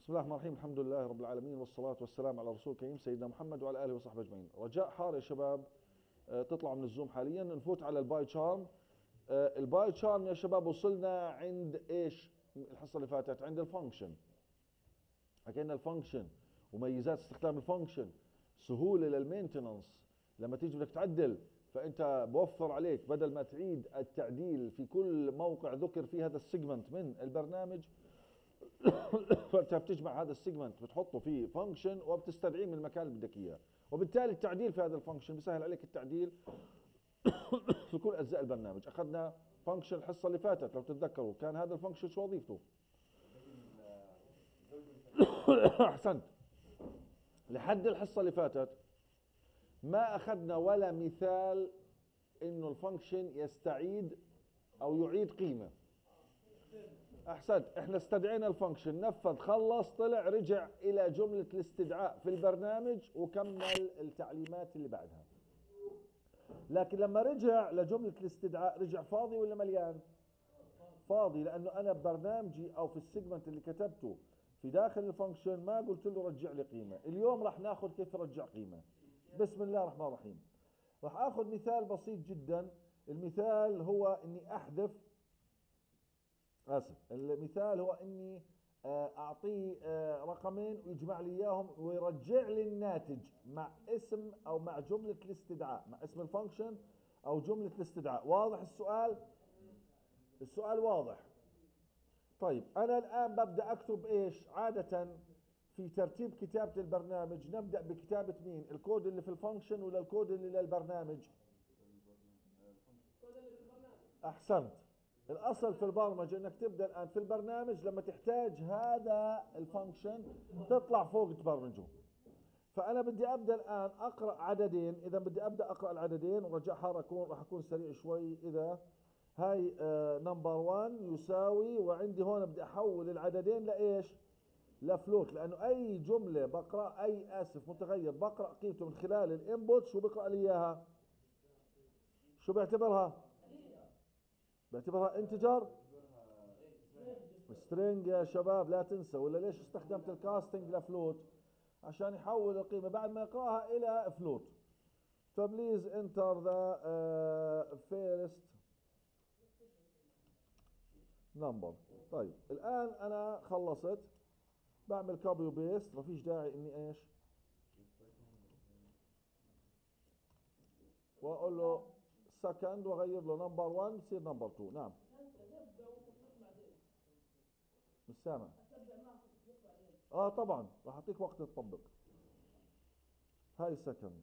بسم الله الرحمن الرحيم. الحمد لله رب العالمين، والصلاة والسلام على رسول الكريم سيدنا محمد وعلى آله وصحبه أجمعين. رجاء حار يا شباب تطلعوا من الزوم حاليا، نفوت على الباي تشارم. الباي تشارم يا شباب وصلنا عند ايش الحصة اللي فاتت؟ عند الفانكشن. حكينا الفانكشن وميزات استخدام الفانكشن، سهولة للمينتننس. لما تيجي بدك تعدل فانت بوفر عليك، بدل ما تعيد التعديل في كل موقع ذكر فيه هذا السيجمنت من البرنامج، فانت بتجمع هذا السيجمنت بتحطه في فانكشن وبتستدعيه من المكان اللي بدك اياه، وبالتالي التعديل في هذا الفانكشن بيسهل عليك التعديل في كل اجزاء البرنامج. اخذنا فانكشن الحصه اللي فاتت لو تتذكروا، كان هذا الفانكشن شو وظيفته؟ احسنت. لحد الحصه اللي فاتت ما اخذنا ولا مثال انه الفانكشن يستعيد او يعيد قيمه. احسنت، احنا استدعينا الفانكشن، نفذ، خلص، طلع، رجع الى جملة الاستدعاء في البرنامج وكمل التعليمات اللي بعدها. لكن لما رجع لجملة الاستدعاء رجع فاضي ولا مليان؟ فاضي، لانه انا ببرنامجي او في السيجمنت اللي كتبته في داخل الفانكشن ما قلت له رجع لي قيمة. اليوم راح ناخذ كيف رجع قيمة. بسم الله الرحمن الرحيم. راح اخذ مثال بسيط جدا. المثال هو اني احذف، المثال هو اني اعطيه رقمين ويجمع لي اياهم ويرجع لي الناتج مع اسم او مع جملة الاستدعاء، مع اسم الفانكشن او جملة الاستدعاء. واضح السؤال؟ السؤال واضح. طيب انا الان ببدأ اكتب ايش؟ عادة في ترتيب كتابة البرنامج نبدأ بكتابة مين؟ الكود اللي في الفانكشن ولا الكود اللي للبرنامج؟ احسنت. الاصل في البرمجه انك تبدا الان في البرنامج لما تحتاج هذا الفانكشن تطلع فوق تبرمجه. فانا بدي ابدا الان اقرا عددين، اذا بدي ابدا اقرا العددين ورجع راح اكون سريع شوي. اذا هاي نمبر 1 يساوي، وعندي هون بدي احول العددين لايش؟ لفلوت، لانه اي جمله بقرا، متغير بقرا قيمته من خلال الانبوت، شو بقرا لي اياها؟ شو بيعتبرها؟ بعتبرها انتجر، سترينج يا شباب، لا تنسى. ولا ليش استخدمت الكاستنج لفلوت؟ عشان يحول القيمة بعد ما يقراها إلى فلوت. فبليز انتر ذا فيرست نمبر. طيب الآن أنا خلصت، بعمل كوبي وبيست، ما فيش داعي إني إيش وأقول له سكند وأغير له نمبر 1 بصير نمبر 2. نعم مش سامع. طبعا راح أعطيك وقت تطبق. هاي سكند.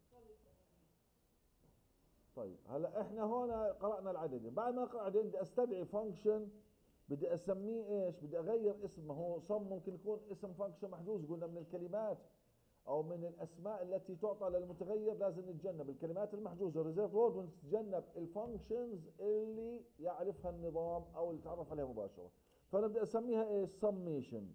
طيب هلا احنا هون قرأنا العددين، بعد ما اقرأ العددين بدي استدعي فانكشن، بدي اسميه ايش؟ بدي اغير اسمه. هو صم ممكن يكون اسم فانكشن محجوز، قلنا من الكلمات او من الاسماء التي تعطى للمتغير لازم نتجنب الكلمات المحجوزه ريزيرف وورد، ونتجنب الفانكشنز اللي يعرفها النظام او اللي تعرف عليها مباشره. فانا بدي اسميها ايش؟ سميشن.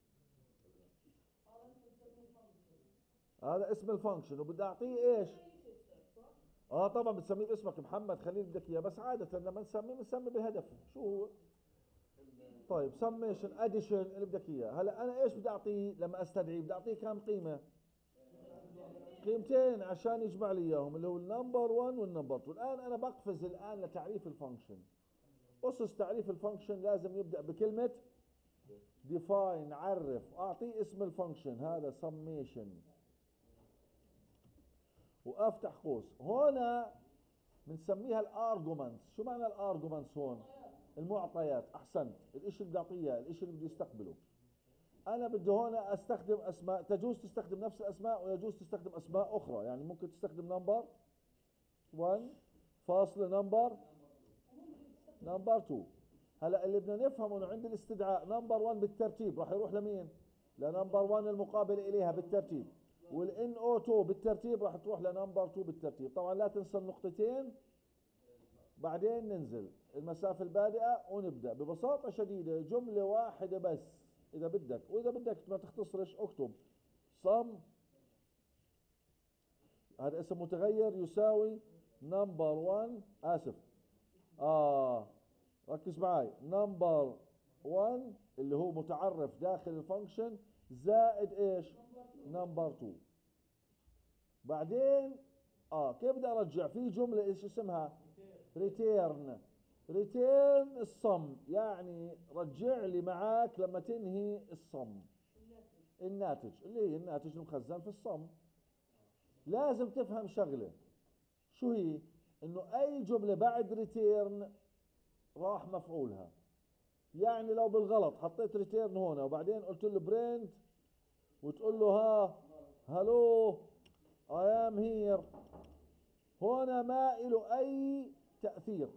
هذا اسم الفانكشن وبدي اعطيه ايش؟ طبعا بتسميه باسمك محمد خليل بدك اياه، بس عادة لما نسميه بنسمي بهدف. شو هو؟ طيب سميشن اديشن اللي بدك اياه. هلا انا ايش بدي اعطيه لما استدعيه؟ بدي اعطيه كم قيمة؟ قيمتين عشان يجمع لي اياهم، اللي هو النمبر 1 والنمبر 2. الان انا بقفز الان لتعريف الفانكشن. اسس تعريف الفانكشن لازم يبدأ بكلمة define، عرف، اعطيه اسم الفانكشن هذا summation، وافتح قوس. هنا بنسميها الارجومنتس. شو معنى الارجومنتس هون؟ المعطيات. احسنت، الاشي اللي بدي اعطيه، الاشي اللي بدي استقبله. انا بدي هون استخدم اسماء، تجوز تستخدم نفس الاسماء ويجوز تستخدم اسماء اخرى، يعني ممكن تستخدم نمبر 1 فاصلة نمبر 2. هلا اللي بدنا نفهمه انه عند الاستدعاء نمبر 1 بالترتيب راح يروح لمين؟ لنمبر 1 المقابل اليها بالترتيب، والان او 2 بالترتيب راح تروح لنمبر 2 بالترتيب. طبعا لا تنسى النقطتين، بعدين ننزل المسافة البادئة ونبدأ. ببساطة شديدة جملة واحدة بس إذا بدك، وإذا بدك ما تختصرش اكتب صم، هذا اسم متغير، يساوي نمبر 1، ركز معي، نمبر 1 اللي هو متعرف داخل الفانكشن زائد ايش؟ نمبر 2. بعدين كيف بدي ارجع؟ في جملة ايش اسمها؟ ريتيرن. ريتيرن الصم، يعني رجع لي معاك لما تنهي الصم. الناتج اللي هي الناتج المخزن في الصم. لازم تفهم شغلة، شو هي؟ انه اي جملة بعد ريتيرن راح مفعولها. يعني لو بالغلط حطيت ريتيرن هنا وبعدين قلت له برنت وتقول له هلو اي ام هير، هنا ما له اي تأثير.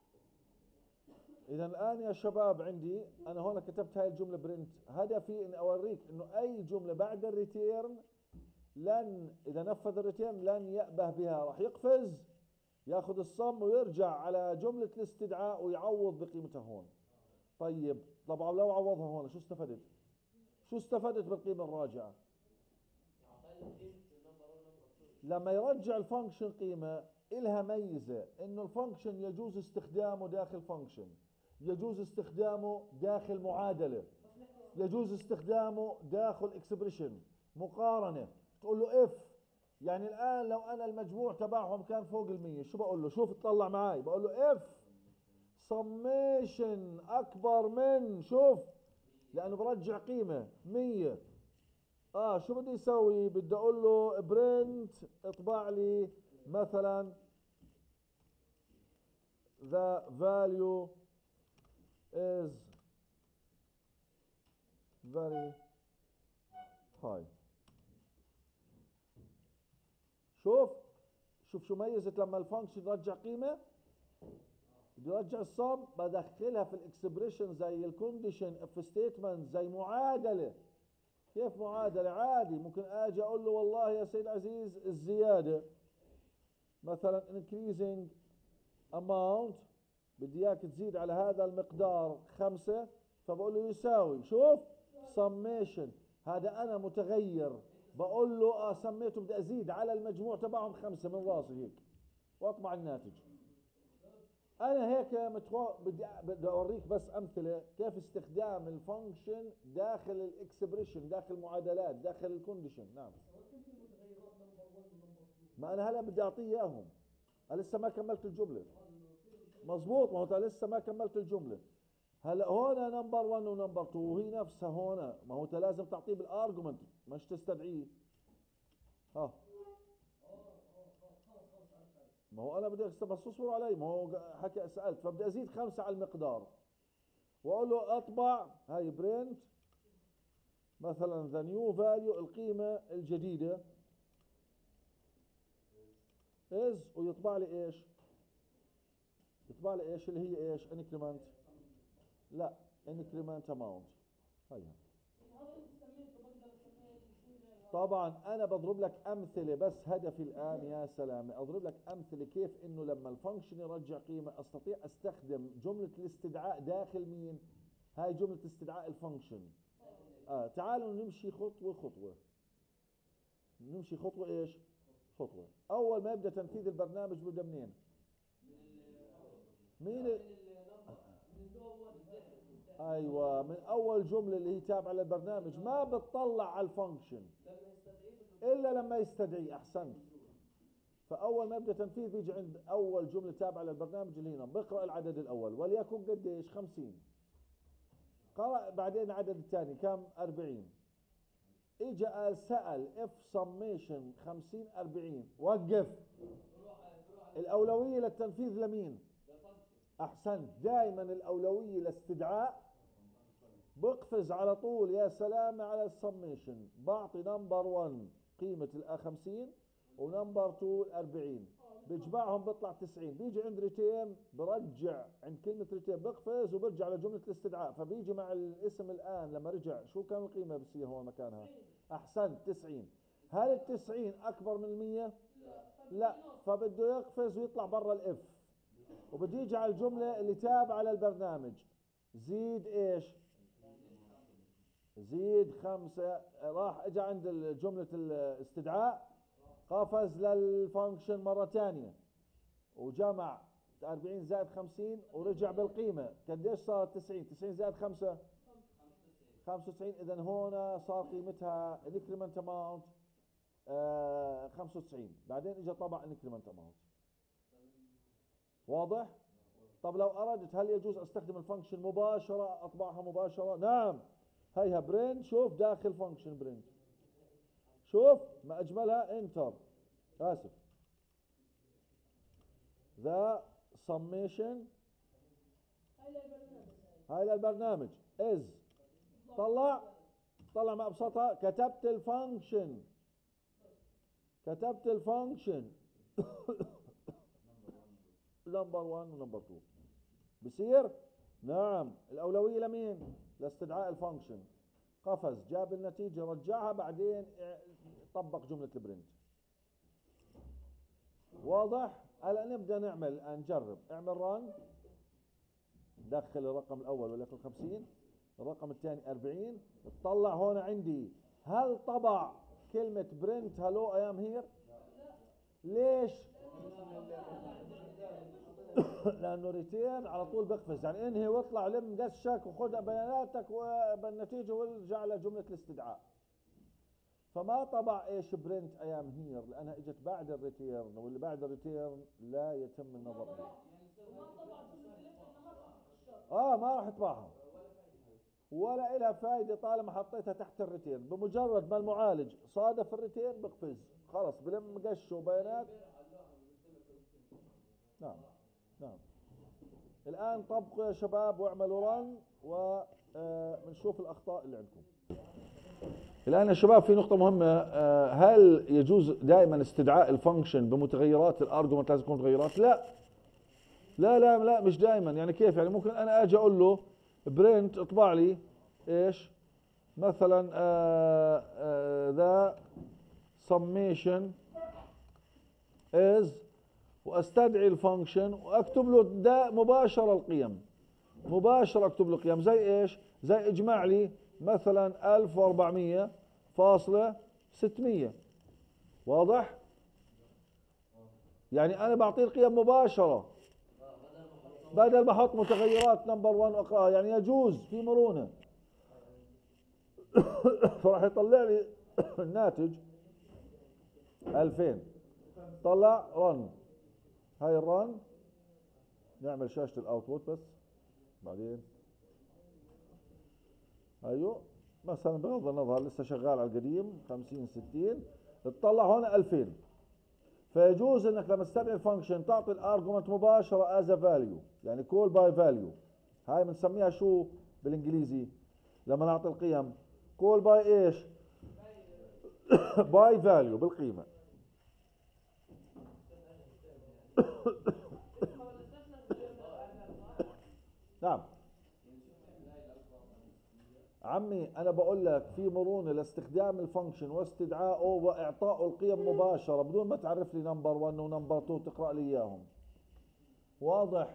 اذا الان يا شباب عندي انا هنا كتبت هاي الجملة برنت، هدفي ان اوريك انه اي جملة بعد الريتيرن لن، اذا نفذ الريتيرن لن يأبه بها، راح يقفز ياخذ الصم ويرجع على جملة الاستدعاء ويعوض بقيمتها هون. طيب طبعا لو عوضها هون شو استفدت؟ شو استفدت بالقيمة الراجعة؟ لما يرجع الفانكشن قيمة إلها ميزة، إنه الفانكشن يجوز استخدامه داخل فانكشن، يجوز استخدامه داخل معادلة، يجوز استخدامه داخل اكسبريشن مقارنة. تقول له اف، يعني الآن لو أنا المجموع تبعهم كان فوق 100 شو بقول له؟ شوف اطلع معي، بقول له اف سميشن أكبر من، شوف لأنه برجع قيمة 100. شو بدي يسوي؟ بدي اقول له برنت اطبع لي مثلا the value is very high. شوف شو ميزت لما الفانكشن يرجع قيمة؟ بده يرجع الصم، بدخلها في الاكسبريشن زي الكونديشن اف ستيتمنت، زي معادلة. كيف معادلة؟ عادي ممكن اجي اقول له والله يا سيد عزيز الزيادة مثلا increasing amount، بدي اياك تزيد على هذا المقدار 5، فبقول له يساوي، شوف summation، هذا انا متغير بقول له سميته بدي ازيد على المجموع تبعهم 5 من راسي هيك واطبع الناتج. انا هيك بدي اوريك بس امثله كيف استخدام الفانكشن داخل الاكسبريشن، داخل المعادلات، داخل الكونديشن. نعم، ما انا هلا بدي اعطيه اياهم، انا لسه ما كملت الجمله. مزبوط، ما هو لسه ما كملت الجمله. هلا هون نمبر 1 ونمبر 2 وهي نفسها هون، ما هو انت لازم تعطيه بالارجمنت مش تستدعيه. ما هو انا بدي بس اصبر علي، ما هو حكى سالت، فبدي ازيد 5 على المقدار واقول له اطبع هاي برنت مثلا ذا نيو فاليو، القيمه الجديده از، ويطبع لي ايش؟ يطبع لي ايش اللي هي ايش؟ انكريمنت، لا انكريمنت اماونت. هيها طبعا انا بضرب لك امثله، بس هدفي الان يا سلامه اضرب لك امثله كيف انه لما الفانكشن يرجع قيمه استطيع استخدم جمله الاستدعاء داخل مين؟ هاي جمله استدعاء الفانكشن. تعالوا نمشي خطوه خطوه. نمشي خطوه ايش؟ خطوه. اول ما يبدا تنفيذ البرنامج بدا منين؟ مين ايوه، من اول جمله اللي هي تابعه للبرنامج، ما بتطلع على الفانكشن الا لما يستدعي. احسنت. فاول ما يبدا تنفيذ بيجي عند اول جمله تابعه للبرنامج اللي هنا، بقرا العدد الاول وليكن قديش؟ 50. قرأ بعدين العدد الثاني كم؟ 40. اجى قال سأل اف سميشن 50 40، وقف. الاولويه للتنفيذ لمين؟ احسنت، دائما الاولويه لاستدعاء، بقفز على طول يا سلام على السميشن، بعطي نمبر 1 قيمه ال 50 ونمبر 2 40، بيجمعهم بيطلع 90، بيجي عند ريتيرن برجع عند كلمه ريتيرن بقفز وبرجع لجمله الاستدعاء، فبيجي مع الاسم الان لما رجع شو كان القيمه بصير هون مكانها؟ احسنت 90. هل ال 90 اكبر من 100؟ لا، فبده يقفز ويطلع برا الاف، وبده يجي على الجمله اللي تابعه للبرنامج، زيد ايش؟ زيد 5. راح اجى عند جمله الاستدعاء قفز للفانكشن مرة ثانية وجمع 40 زائد 50 ورجع بالقيمة قديش صارت؟ 90. 90 زائد 5 95. اذا هون صار قيمتها انكريمنت اماونت 95، بعدين اجى طبع انكريمنت اماونت. واضح؟ طب لو اردت هل يجوز استخدم الفانكشن مباشره، اطبعها مباشره؟ نعم. هيها برنت، شوف داخل فانكشن برنت، شوف ما اجملها. انتر، اسف، ذا summation، هاي للبرنامج از، طلع ما ابسطها، كتبت الفانكشن نمبر 1 ونمبر 2 بصير. نعم. الاولويه لمين؟ لاستدعاء الفانكشن. قفز، جاب النتيجه، رجعها، بعدين طبق جمله البرنت. واضح؟ هلا نبدا نعمل الان، نجرب. اعمل ران، دخل الرقم الاول وليكن 50، الرقم الثاني 40. اطلع هون عندي، هل طبع كلمه برنت هلو اي ام هير؟ ليش؟ لانه ريتيرن على طول بقفز، يعني انهي واطلع لم قشك وخذ بياناتك وبالنتيجه وارجع لجمله الاستدعاء. فما طبع ايش برنت اي ام هير، لانها اجت بعد الريتيرن، واللي بعد الريتيرن لا يتم النظر اليه. ما راح يطبعها ولا إلها فايدة طالما حطيتها تحت الريتيرن. بمجرد ما المعالج صادف الريتيرن بقفز، خلص بلم قش وبيانات. نعم. الآن طبقوا يا شباب واعملوا رن ونشوف الأخطاء اللي عندكم. الآن يا شباب في نقطة مهمة، هل يجوز دائما استدعاء الفانكشن بمتغيرات الارجومنت؟ لازم تكون متغيرات؟ لا مش دائما. يعني كيف؟ يعني ممكن انا اجي اقول له برنت اطبع لي ايش مثلا ذا summation is، واستدعي الفانكشن واكتب له ده مباشره القيم، مباشره اكتب له قيم زي ايش؟ زي اجمع لي مثلا 1400.600. واضح؟ يعني انا بعطيه القيم مباشره بدل ما احط متغيرات نمبر 1 واقراها. يعني يجوز، في مرونه. فراح يطلع لي الناتج 2000. طلع رن، هاي الرن. نعمل شاشة الاوتبوت بس بعدين. ايوه مثلا بغض النظر لسه شغال على القديم 50 60. اطلع هون 2000. فيجوز انك لما تستدعي الفانكشن تعطي الارجومنت مباشرة از فاليو، يعني كول باي فاليو. هاي بنسميها شو بالانجليزي لما نعطي القيم؟ كول باي ايش؟ باي فاليو، بالقيمة. نعم عمي، انا بقول لك في مرونه لاستخدام الفانكشن واستدعائه واعطائه القيم مباشره بدون ما تعرف لي نمبر 1 ونمبر 2 تقرا لي اياهم. واضح؟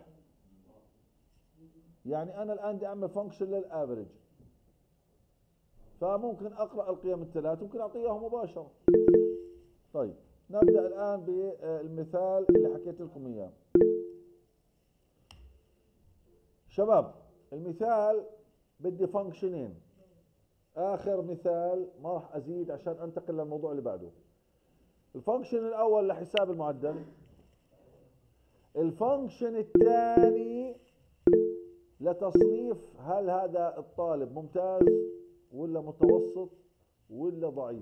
يعني انا الان بدي اعمل فانكشن للافريج، فممكن اقرا القيم الثلاث ممكن اعطيه اياهم مباشره. طيب نبدا الان بالمثال اللي حكيت لكم اياه. شباب المثال بدي فانكشنين. اخر مثال ما راح ازيد عشان انتقل للموضوع اللي بعده. الفانكشن الاول لحساب المعدل، الفانكشن الثاني لتصنيف هل هذا الطالب ممتاز ولا متوسط ولا ضعيف.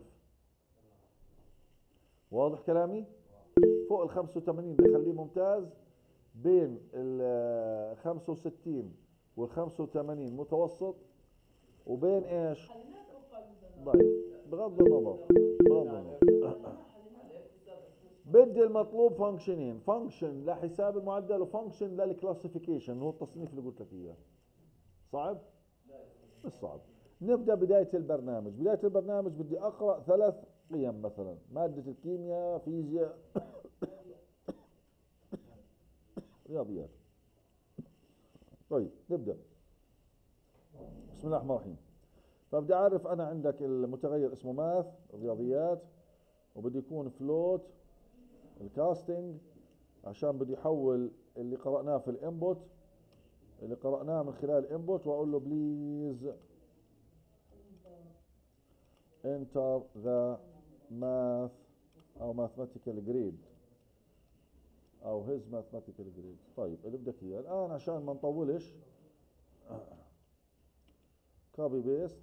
واضح كلامي؟ فوق ال 85 بخليه ممتاز، بين ال 65 وال 85 متوسط، وبين ايش؟ ضعيف. بغض النظر بدي المطلوب فانكشنين، فانكشن لحساب المعدل وفانكشن للكلاسيفيكيشن، هو التصنيف اللي قلت لك اياه. صعب؟ مش صعب. نبدا بدايه البرنامج. بدايه البرنامج بدي اقرا 3 قيم، مثلا ماده الكيمياء، فيزياء، رياضيات. طيب نبدا. بسم الله الرحمن الرحيم. فبدي اعرف انا عندك المتغير اسمه ماث الرياضيات، وبده يكون فلوت الكاستنج عشان بدي يحول اللي قرأناه في الانبوت، اللي قرأناه من خلال الانبوت، واقول له بليز enter the math أو mathematical grade أو his mathematical grade. طيب اللي بدك إياه الآن عشان ما نطولش copy paste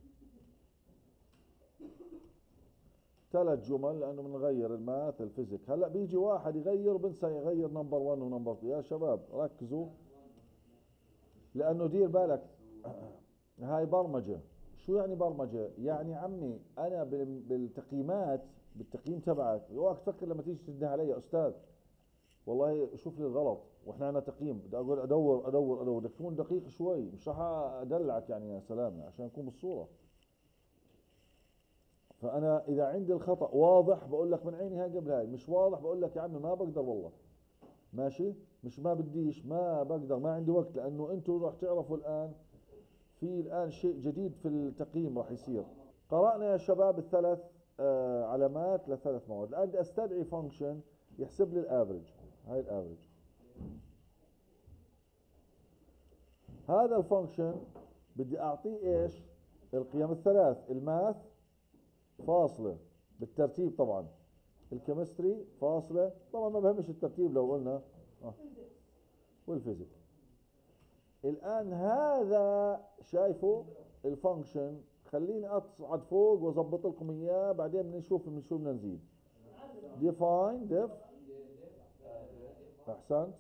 3 جمل لأنه بنغير الماث الفيزيك. هلا بيجي واحد يغير وبنسى يغير نمبر 1 ونمبر 2. يا شباب ركزوا، لأنه دير بالك هاي برمجة. شو يعني برمجة؟ يعني عمي أنا بالتقييمات بالتقييم تبعك اوعك تفكر لما تيجي تنده علي يا أستاذ والله شوف لي الغلط واحنا عندنا تقييم، بدي اقول ادور بدك تكون دقيق شوي، مش راح ادلعك يعني يا سلام عشان نكون بالصورة. فانا اذا عندي الخطأ واضح بقول لك من عيني هاي قبل هاي، مش واضح بقول لك يا عمي ما بقدر والله ماشي، مش ما بديش ما بقدر ما عندي وقت، لانه انتم راح تعرفوا الان في الان شيء جديد في التقييم راح يصير. قرأنا يا شباب الثلاث علامات لثلاث مواد. الان بدي استدعي فانكشن يحسب لي الافرج. هاي الافرج. هذا الفانكشن بدي اعطيه ايش؟ القيم الثلاث، الماث فاصلة بالترتيب طبعا، الكيمستري فاصلة طبعا ما بهمش الترتيب لو قلنا والفيزيك. الان هذا شايفه الفانكشن، خليني اصعد فوق واظبط لكم اياه بعدين بنشوف من شو بدنا نزيد. define def احسنت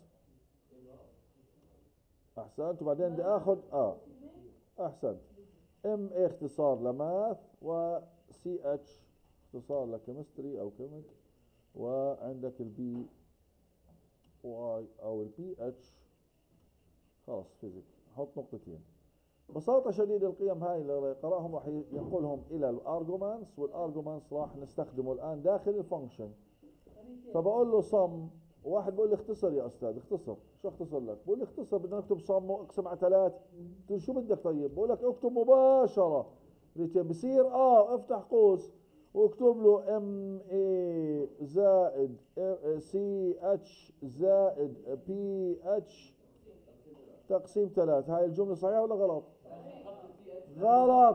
احسنت، وبعدين بدي اخذ احسنت ام اختصار لماث وسي اتش اختصار لكيمستري او كيميك، وعندك البي واي او البي اتش خلاص فيزيك. حط نقطتين. ببساطة شديدة القيم هاي اللي قرأهم راح ينقلهم إلى الارجومنتس، والارجومنتس راح نستخدمه الآن داخل الفانكشن. فبقول له صم، واحد بقول لي اختصر يا أستاذ. اختصر شو اختصر لك؟ بقول لي اختصر بدنا نكتب صم واقسم على 3. قلت له شو بدك طيب؟ بقول لك اكتب مباشرة بصير افتح قوس واكتب له ام اي زائد سي اتش زائد بي اتش تقسيم 3. هاي الجملة صحيحة ولا غلط؟ غلط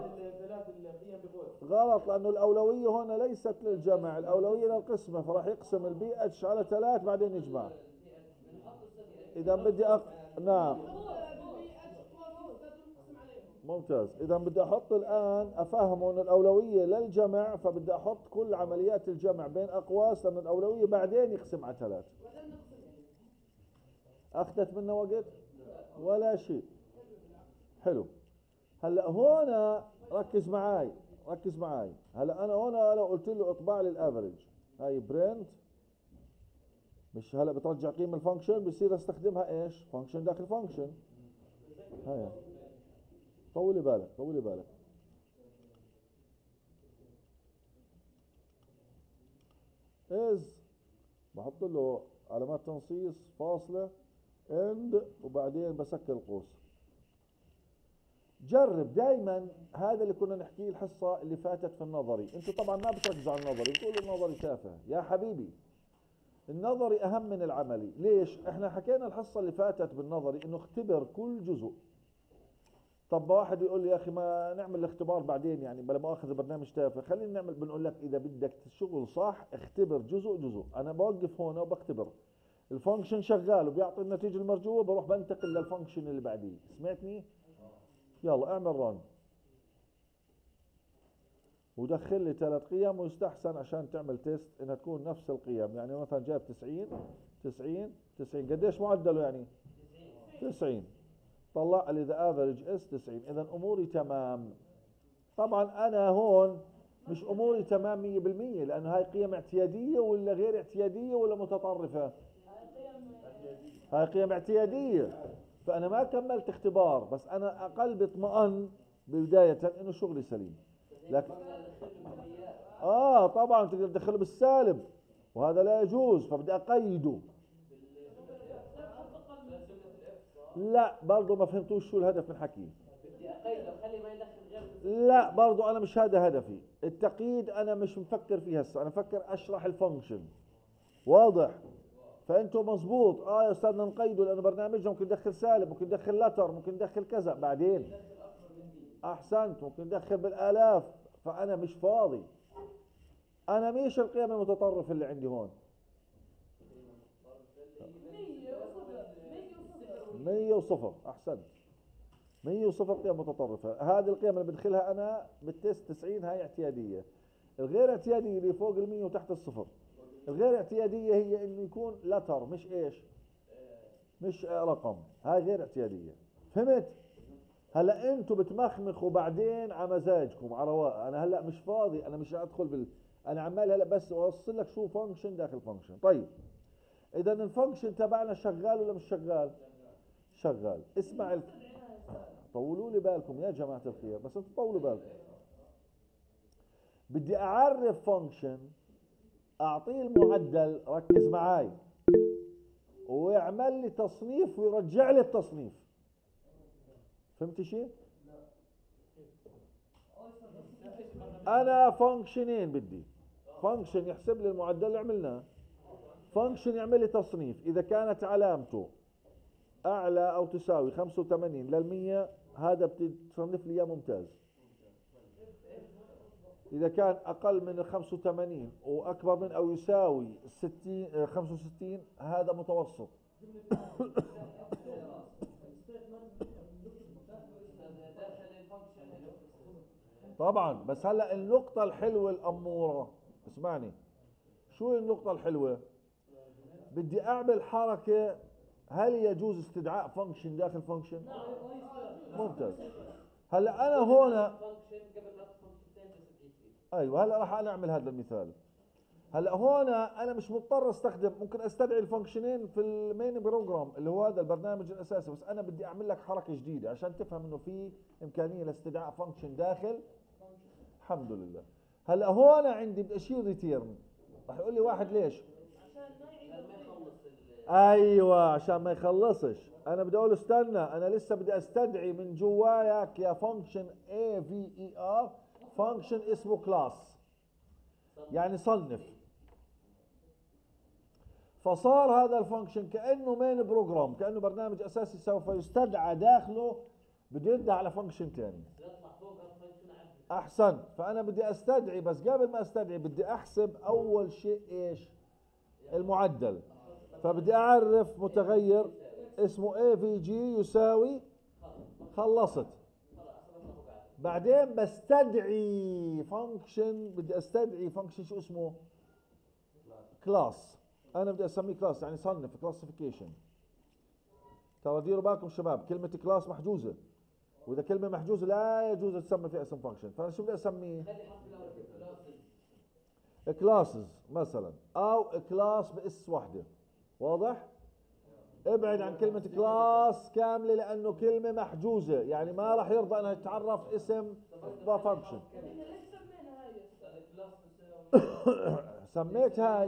غلط، لأنه الأولوية هنا ليست للجمع، الأولوية للقسمة، فراح يقسم البي اتش على 3 بعدين يجمع. إذا بدي نعم ممتاز. إذا بدي أحط الآن أفهمه أن الأولوية للجمع، فبدي أحط كل عمليات الجمع بين أقواس، لأن الأولوية بعدين يقسم على 3. أخذت منا وقت ولا شيء. حلو. هلا هنا ركز معاي ركز معاي. هلا انا هنا لو قلت له اطبع لي الافريج، هاي برنت، مش هلا بترجع قيمه الفانكشن، بصير استخدمها ايش؟ فانكشن داخل فانكشن. هاي طولي بالك طولي بالك. از بحط له علامات تنصيص فاصله اند وبعدين بسكر القوس. جرب دائما هذا اللي كنا نحكيه الحصة اللي فاتت في النظري. انتوا طبعا ما بتركزوا على النظري، بتقولوا النظري تافه. يا حبيبي النظري اهم من العملي. ليش؟ احنا حكينا الحصة اللي فاتت بالنظري انه اختبر كل جزء. طب واحد يقول لي يا اخي ما نعمل الاختبار بعدين، يعني بلا مؤاخذة برنامج تافه. خلينا نعمل، بنقول لك اذا بدك الشغل صح اختبر جزء جزء. انا بوقف هنا وبختبر الفانكشن شغال وبيعطي النتيجة المرجوة، بروح بنتقل للفانكشن اللي بعديه. سمعتني؟ يلا اعمل رن ودخل لي 3 قيم، ويستحسن عشان تعمل تيست انها تكون نفس القيم. يعني مثلا جاب 90 90 90، قديش معدله يعني؟ 90. طلع لي ذا افريج اس 90. اذا اموري تمام. طبعا انا هون مش اموري تمام 100%، لانه هاي قيم اعتياديه ولا غير اعتياديه ولا متطرفه؟ هاي قيم اعتياديه، فانا ما كملت اختبار، بس انا اقل بطمئن بدايه انه شغلي سليم. لكن طبعا تقدر تدخله بالسالب وهذا لا يجوز، فبدي اقيده. لا برضه ما فهمتوش شو الهدف من حكي. بدي اقيده خلي ما يدخل غير. لا برضه انا مش هذا هدفي التقييد، انا مش مفكر فيه هسه، انا مفكر اشرح الفانكشن. واضح؟ فانتوا مزبوط يا استاذنا نقيده لانه برنامجنا ممكن يدخل سالب، ممكن يدخل لتر، ممكن يدخل كذا بعدين. احسنت، ممكن يدخل بالالاف. فأنا مش فاضي، أنا مش القيم المتطرف اللي عندي هون. 100 وصفر، أحسنت. 100 وصفر قيم متطرفة. هذه القيم اللي بدخلها أنا بالتست 90 هاي اعتيادية. الغير اعتيادية اللي فوق ال100 وتحت الصفر. الغير اعتيادية هي إنه يكون لتر، مش إيش؟ مش رقم. هاي غير اعتيادية. فهمت؟ هلا انتم بتمخمخوا بعدين على مزاجكم على رواق. انا هلا مش فاضي، انا مش ادخل انا عمال هلا بس اوصل لك شو فانكشن داخل فانكشن. طيب اذا الفانكشن تبعنا شغال ولا مش شغال؟ شغال. اسمع طولوا لي بالكم يا جماعة الخير، بس انتم طولوا بالكم. بدي اعرف فانكشن، اعطيه المعدل، ركز معاي، ويعمل لي تصنيف ويرجع لي التصنيف. فهمت شيء؟ انا فانكشنين بدي. فانكشن يحسب لي المعدل اللي عملناه، فانكشن يعمل لي تصنيف. اذا كانت علامته اعلى او تساوي 85 لل100 هذا بتصنف لي اياه ممتاز. اذا كان اقل من 85 واكبر من او يساوي 60 65 هذا متوسط. طبعا. بس هلا النقطة الحلوة الأمورة، اسمعني، شو النقطة الحلوة؟ بدي أعمل حركة. هل يجوز استدعاء فانكشن داخل فانكشن؟ ممتاز. هلا أنا هنا أيوه، هلا راح أنا أعمل هذا المثال. هلا هنا أنا مش مضطر أستخدم، ممكن أستدعي الفانكشنين في المين بروجرام اللي هو هذا البرنامج الأساسي، بس أنا بدي أعمل لك حركة جديدة عشان تفهم إنه في إمكانية لاستدعاء فانكشن داخل. الحمد لله. هلا هون عندي بدي اشيل ريتيرن. راح يقول لي واحد ليش؟ ايوه عشان ما يخلصش. انا بدي اقول استنى، انا لسه بدي استدعي من جواياك يا فانكشن اي في اي ار فانكشن اسمه كلاس، يعني صنف. فصار هذا الفانكشن كانه مين بروجرام، كانه برنامج اساسي سوف يستدعى داخله، بده يدعى على فانكشن ثاني. احسن. فانا بدي استدعي، بس قبل ما استدعي بدي احسب اول شيء ايش؟ المعدل. فبدي اعرف متغير اسمه اي في جي يساوي، خلصت. بعدين بستدعي فانكشن، بدي استدعي فانكشن شو اسمه؟ كلاس. انا بدي اسميه كلاس يعني صنف، كلاسيفيكيشن. ترى ديروا بالكم شباب، كلمة كلاس محجوزة، واذا كلمة محجوزة لا يجوز تسمى فيها اسم فانكشن. فانا شو بدي اسميه؟ كلاسز مثلا، او كلاس باس وحده. واضح؟ ابعد عن كلمة كلاس كاملة لانه كلمة محجوزة، يعني ما راح يرضى انها تتعرف اسم فانكشن. سميت هاي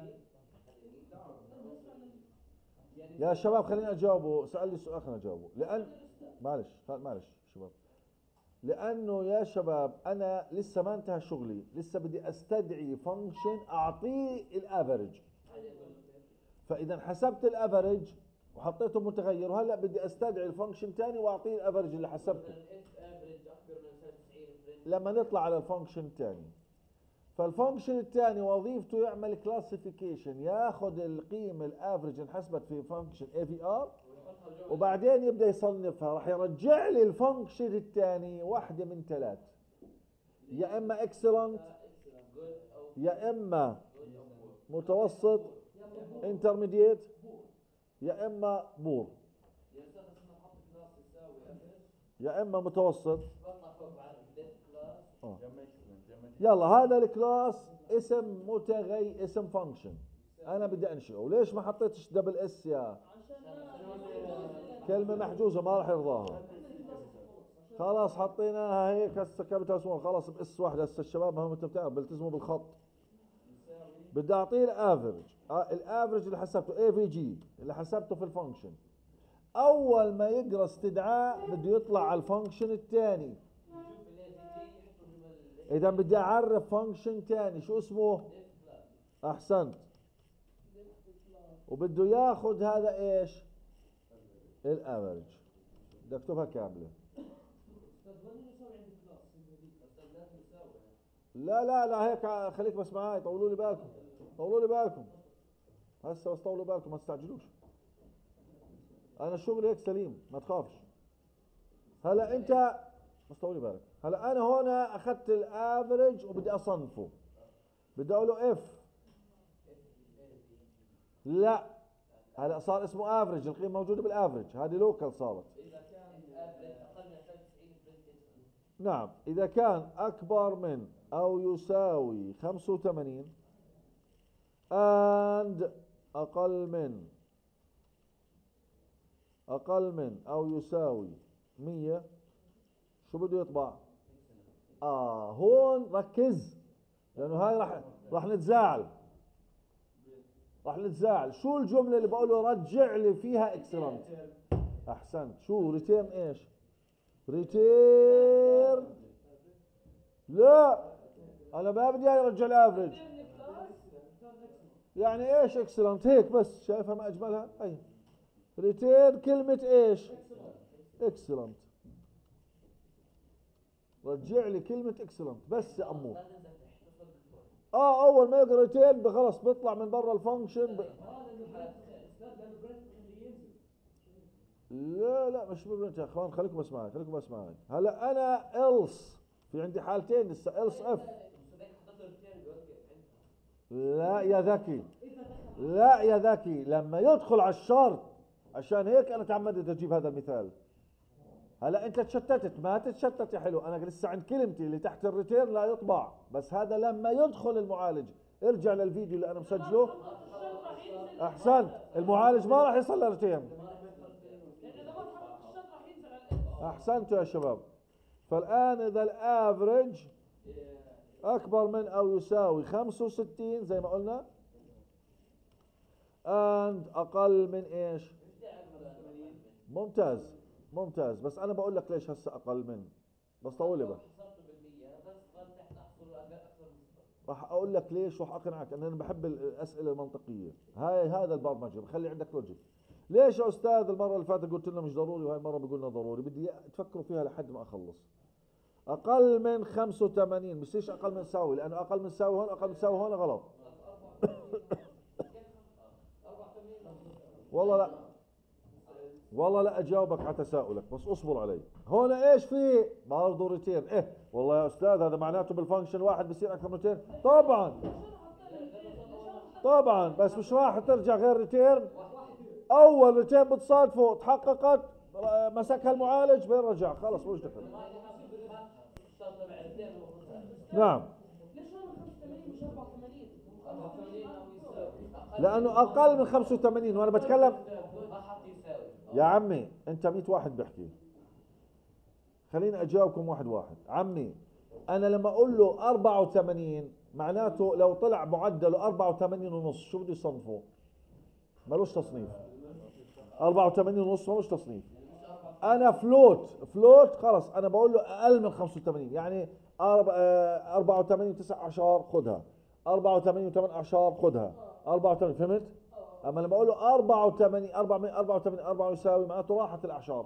يا شباب، خليني اجاوبه. سألني سؤال خليني اجاوبه. لان معلش شباب، لانه يا شباب انا لسه ما انتهى شغلي، لسه بدي استدعي فانكشن اعطيه الافرج. فاذا حسبت الافرج وحطيته متغير، وهلا بدي استدعي الفانكشن ثاني واعطيه الافرج اللي حسبته لما نطلع على الفانكشن الثاني. فالفانكشن الثاني وظيفته يعمل كلاسيفيكيشن، ياخذ القيمه الافرج انحسبت في فانكشن اي في ار وبعدين يبدا يصنفها. راح يرجع لي الفانكشن الثاني واحده من ثلاث، يا اما اكسلنت، يا اما متوسط انترميديت، يا اما بور، يا اما متوسط. يلا هذا الكلاس اسم متغير، اسم فانكشن انا بدي انشئه. وليش ما حطيتش دبل اس؟ يا كلمة محجوزة ما راح يرضاها. خلاص حطيناها هيك هسه كابيتال سمول، خلاص باس واحد. هسه الشباب ما هم انت بتعرف بيلتزموا بالخط. بدي اعطيه الافرج. الافرج اللي حسبته اي في جي اللي حسبته في الفانكشن، اول ما يقرا استدعاء بده يطلع على الفانكشن الثاني. اذا بدي اعرف فانكشن ثاني شو اسمه؟ احسنت. وبده ياخذ هذا ايش؟ الافرج. بدي اكتبها كامله. لا لا لا هيك خليك بس معاي، طولوا لي بالكم، طولوا لي بالكم هسه، بس طولوا بالكم ما تستعجلوش. انا شغلي هيك سليم ما تخافش. هلا انت بس طولي بالك. هلا انا هون اخذت الافرج وبدي اصنفه، بدي اقول له اف. لا هلا صار اسمه افرج، القيمه موجوده بالافرج، هذه لوكال صارت. اذا كان افريج اقل من 95 برنت اكسلنت. نعم اذا كان اكبر من او يساوي 85 and اقل من او يساوي 100 شو بده يطبع؟ هون ركز لانه هاي راح نتزاعل، راح نتزاعل. شو الجملة اللي بقوله رجع لي فيها اكسلنت؟ احسنت. شو ريتيرن ايش؟ ريتيرن. لا انا ما بدي يرجع الافرج. يعني ايش اكسلنت؟ هيك بس شايفها ما اجملها؟ اي ريتيرن كلمة ايش؟ اكسلنت. رجع لي كلمة اكسلنت بس يا امور. اول ما يقرا ريتيرن خلص بيطلع من برا الفانكشن لا لا مش ببرنت يا اخوان، خليكم بس معي، خليكم بس معي. هلا انا else في عندي حالتين لسه else اف. لا يا ذكي، لا يا ذكي لما يدخل على الشرط، عشان هيك انا تعمدت اجيب هذا المثال. هلا انت تشتتت، ما تتشتت يا حلو، انا لسه عند كلمتي اللي تحت الريتيرن لا يطبع، بس هذا لما يدخل المعالج. ارجع للفيديو اللي انا مسجله. احسنت، المعالج ما راح يصل للريتيرن. احسنتوا يا شباب. فالان اذا الافرج اكبر من او يساوي 65 زي ما قلنا and اقل من ايش؟ ممتاز ممتاز. بس انا بقول لك ليش هسه اقل من، بس طولي بقى راح اقول لك ليش، راح اقنعك ان انا بحب الاسئله المنطقيه هاي، هذا البرمجه بخلي عندك لوجيك. ليش يا استاذ المره اللي فاتت قلت لنا مش ضروري وهاي المره بقولنا ضروري؟ بدي تفكروا فيها لحد ما اخلص. اقل من 85 بصيرش اقل من يساوي، لانه اقل من يساوي هون اقل من يساوي هون غلط. والله لا والله لا اجاوبك على تساؤلك، بس اصبر علي. هون ايش في؟ برضه ريتيرن. ايه والله يا استاذ هذا معناته بالفانكشن واحد بصير اكثر من ريتيرن؟ طبعا طبعا، بس مش راح ترجع غير ريتيرن. اول ريتيرن بتصادفه تحققت مسكها المعالج بين رجع خلص مش دخل. نعم لانه اقل من 85 وانا بتكلم يا عمي. انت 100 واحد بحكي، خليني اجاوبكم واحد واحد. عمي انا لما اقول له 84 معناته لو طلع معدله 84 ونص شو بده يصنفه؟ ملوش تصنيف. 84 ونص ملوش تصنيف. انا فلوت خلص انا بقول له اقل من 85، يعني 84 19 خذها، 84 18 خذها، 84 فهمت؟ اما لما اقول له 84 484 4 يساوي معناته راحت الاعشار.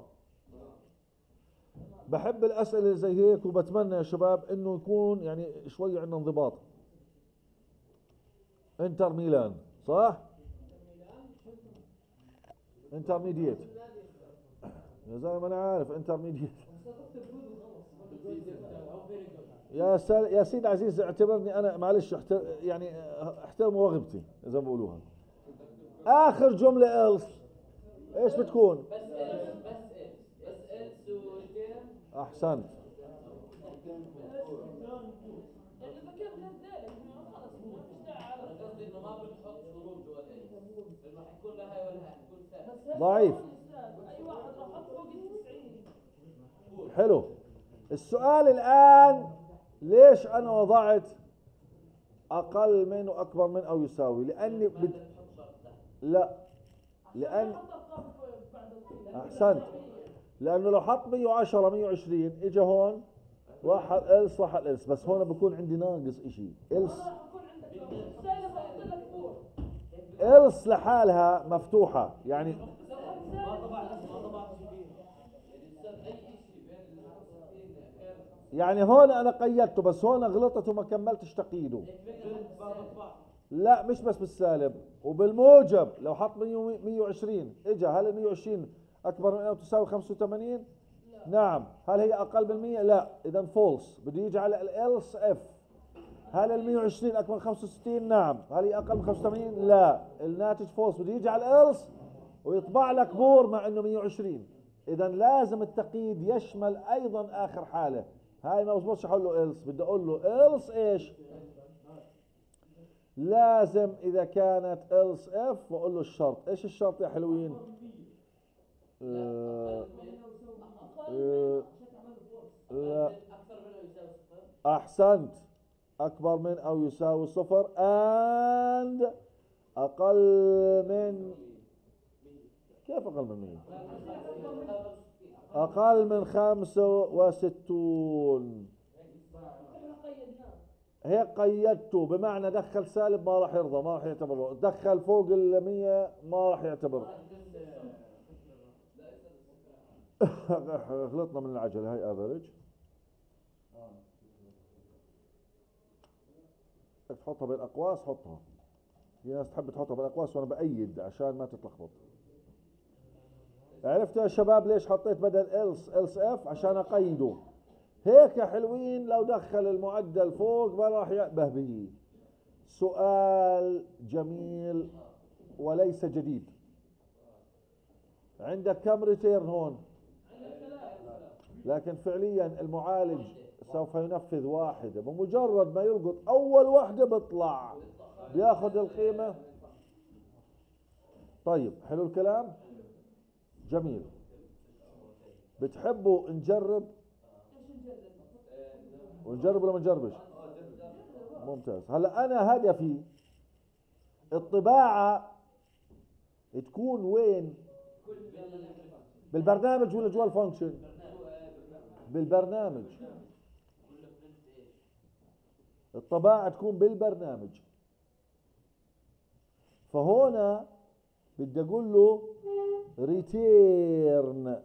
بحب الاسئله اللي زي هيك، وبتمنى يا شباب انه يكون يعني شوي عندنا انضباط. انتر ميلان صح؟ انترميديت يا زلمه انا عارف انترميديت. يا سيدي عزيز اعتبرني انا معلش يعني احترموا رغبتي زي ما بقولوها. اخر جمله إلس ايش بتكون؟ بس احسنت. ضعيف. حلو. السؤال الآن ليش أنا وضعت أقل من وأكبر من أو يساوي؟ لأني لا لأن أحسنت، لأنه لو حط 110 120 إجا هون راح الإلس راح الإلس، بس هون بكون عندي ناقص إشي. إلس لحالها مفتوحة يعني يعني هون انا قيدته بس هون غلطت وما كملتش تقييده. لا مش بس بالسالب وبالموجب. لو حط 120 اجى، هل ال 120 اكبر من او تساوي 85؟ نعم. هل هي اقل من 100؟ لا. اذا فولس، بده يجي على الالس اف. هل ال 120 اكبر من 65؟ نعم. هل هي اقل من 85؟ لا. الناتج فولس، بده يجي على الالس ويطبع لك بور مع انه 120. اذا لازم التقييد يشمل ايضا اخر حاله. هاي ما بزبطش اقول له إلس، بدي اقول له إلس ايش؟ لازم اذا كانت إلس اف واقول له الشرط. ايش الشرط يا حلوين؟ لا اكثر من او يساوي صفر. احسنت. اكبر من او يساوي صفر and اقل من. كيف اقل من 100؟ اقل من 65. هيك قيدته، بمعنى دخل سالب ما راح يرضى، ما راح يعتبره. دخل فوق ال 100 ما راح يعتبر. غلطنا من العجله. هاي افريج. تحطها بالاقواس حطها. في ناس تحب تحطها بالاقواس وانا بايد عشان ما تتلخبط. عرفتوا يا شباب ليش حطيت بدل إلس اف؟ عشان اقيده. هيك يا حلوين لو دخل المعدل فوق ما راح يأبه به. سؤال جميل وليس جديد. عندك كم ريتيرن هون؟ لكن فعليا المعالج سوف ينفذ واحدة. بمجرد ما يلقط اول واحدة بيطلع بياخذ القيمة. طيب حلو الكلام، جميل. بتحبوا نجرب ونجرب ولا ما نجربش؟ ممتاز. هلا انا هدفي الطباعة تكون وين؟ بالبرنامج ولا جوا الفانكشن؟ بالبرنامج. الطباعة تكون بالبرنامج. فهنا بدي اقول له ريتيرن.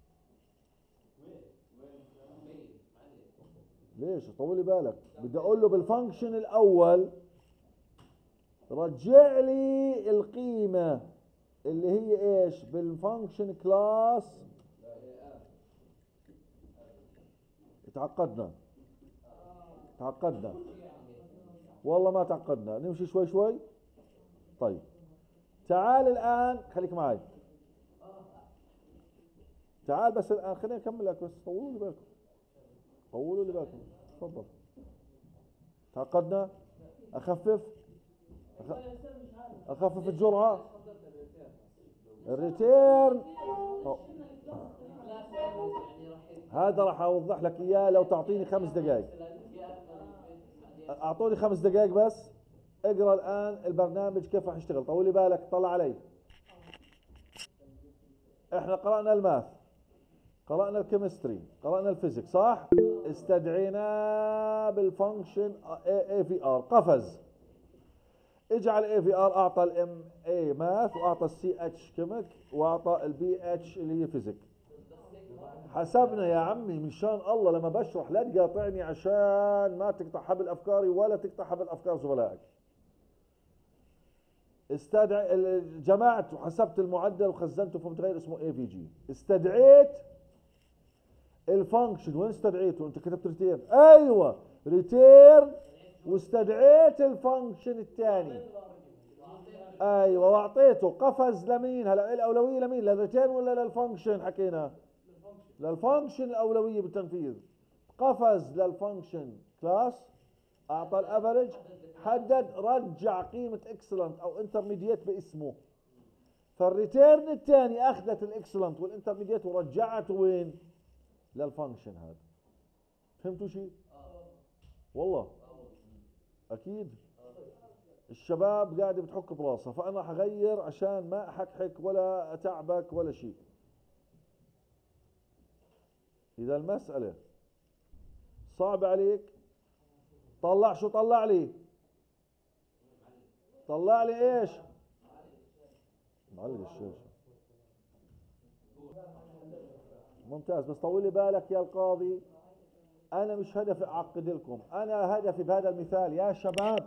ليش طولي بالك؟ بدي اقول له بالفانكشن الاول رجع لي القيمة اللي هي ايش؟ بالفانكشن كلاس. تعقدنا والله ما تعقدنا. نمشي شوي شوي. طيب تعال الان خليك معي. تعال بس الان خليني اكمل لك بس. طولوا لي بالكم. تفضل. تعقدنا. اخفف الجرعة. الريتيرن هذا راح اوضح لك اياه لو تعطيني 5 دقائق. اعطوني 5 دقائق بس. اقرا الان البرنامج كيف راح يشتغل. طولي بالك، طلع علي. احنا قرأنا الماث، قرأنا الكيمستري، قرأنا الفيزيك، صح؟ استدعيناه بالفانكشن اي في ار. قفز. اجعل اي في ار اعطى الام اي ماث واعطى السي اتش كيميك واعطى البي اتش اللي هي فيزيك. حسبنا يا عمي مشان الله لما بشرح لا تقاطعني عشان ما تقطع حبل افكاري ولا تقطع حبل افكار زملائك. جمعت وحسبت المعدل وخزنته في متغير اسمه اي في جي. استدعيت الفانكشن. وين استدعيته؟ انت كتبت ريتيرن. ايوه ريتيرن. واستدعيت الفانكشن الثاني. ايوه واعطيته. قفز لمين؟ هلا الاولويه لمين؟ للريتيرن ولا للفانكشن؟ حكينا للفانكشن الاولويه بالتنفيذ. قفز للفانكشن كلاس، اعطى الافرج، حدد، رجع قيمه اكسلنت او انترميديت باسمه. فالريتيرن الثاني اخذت الاكسلنت والانترميديت ورجعته وين؟ للفانكشن هذا. فهمتوا شيء؟ والله اكيد الشباب قاعده بتحك براسها. فانا راح اغير عشان ما احكحك ولا اتعبك ولا شيء. اذا المساله صعبه عليك طلع. شو طلع لي؟ طلع لي ايش؟ معلق الشاشه. ممتاز. بس طولي بالك يا القاضي. انا مش هدفي اعقد لكم، انا هدفي بهذا المثال يا شباب،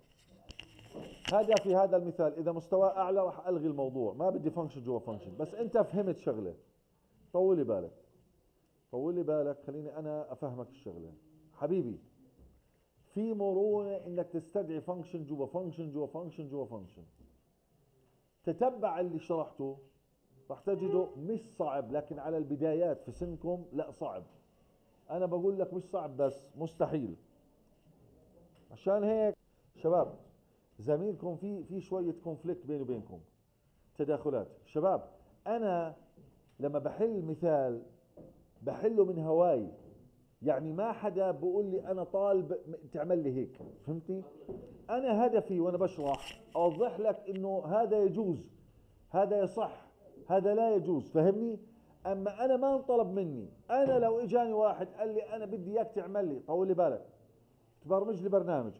هدفي هذا المثال اذا مستواه اعلى راح الغي الموضوع، ما بدي فانكشن جوا فانكشن، بس انت فهمت شغله. طولي بالك، طولي بالك، خليني انا افهمك الشغله حبيبي. في مرونه انك تستدعي فانكشن جوا فانكشن جوا فانكشن جوا فانكشن. تتبع اللي شرحته راح تجده مش صعب، لكن على البدايات في سنكم لا صعب. انا بقول لك مش صعب بس مستحيل. عشان هيك شباب زميلكم في شويه كونفليكت بيني وبينكم، تداخلات. شباب انا لما بحل مثال بحله من هواي، يعني ما حدا بقول لي انا طالب تعمل لي هيك، فهمتي؟ انا هدفي وانا بشرح اوضح لك انه هذا يجوز، هذا يصح، هذا لا يجوز، فهمني؟ اما انا ما انطلب مني، انا لو اجاني واحد قال لي انا بدي اياك تعمل لي، طول لي بالك، تبرمج لي برنامج،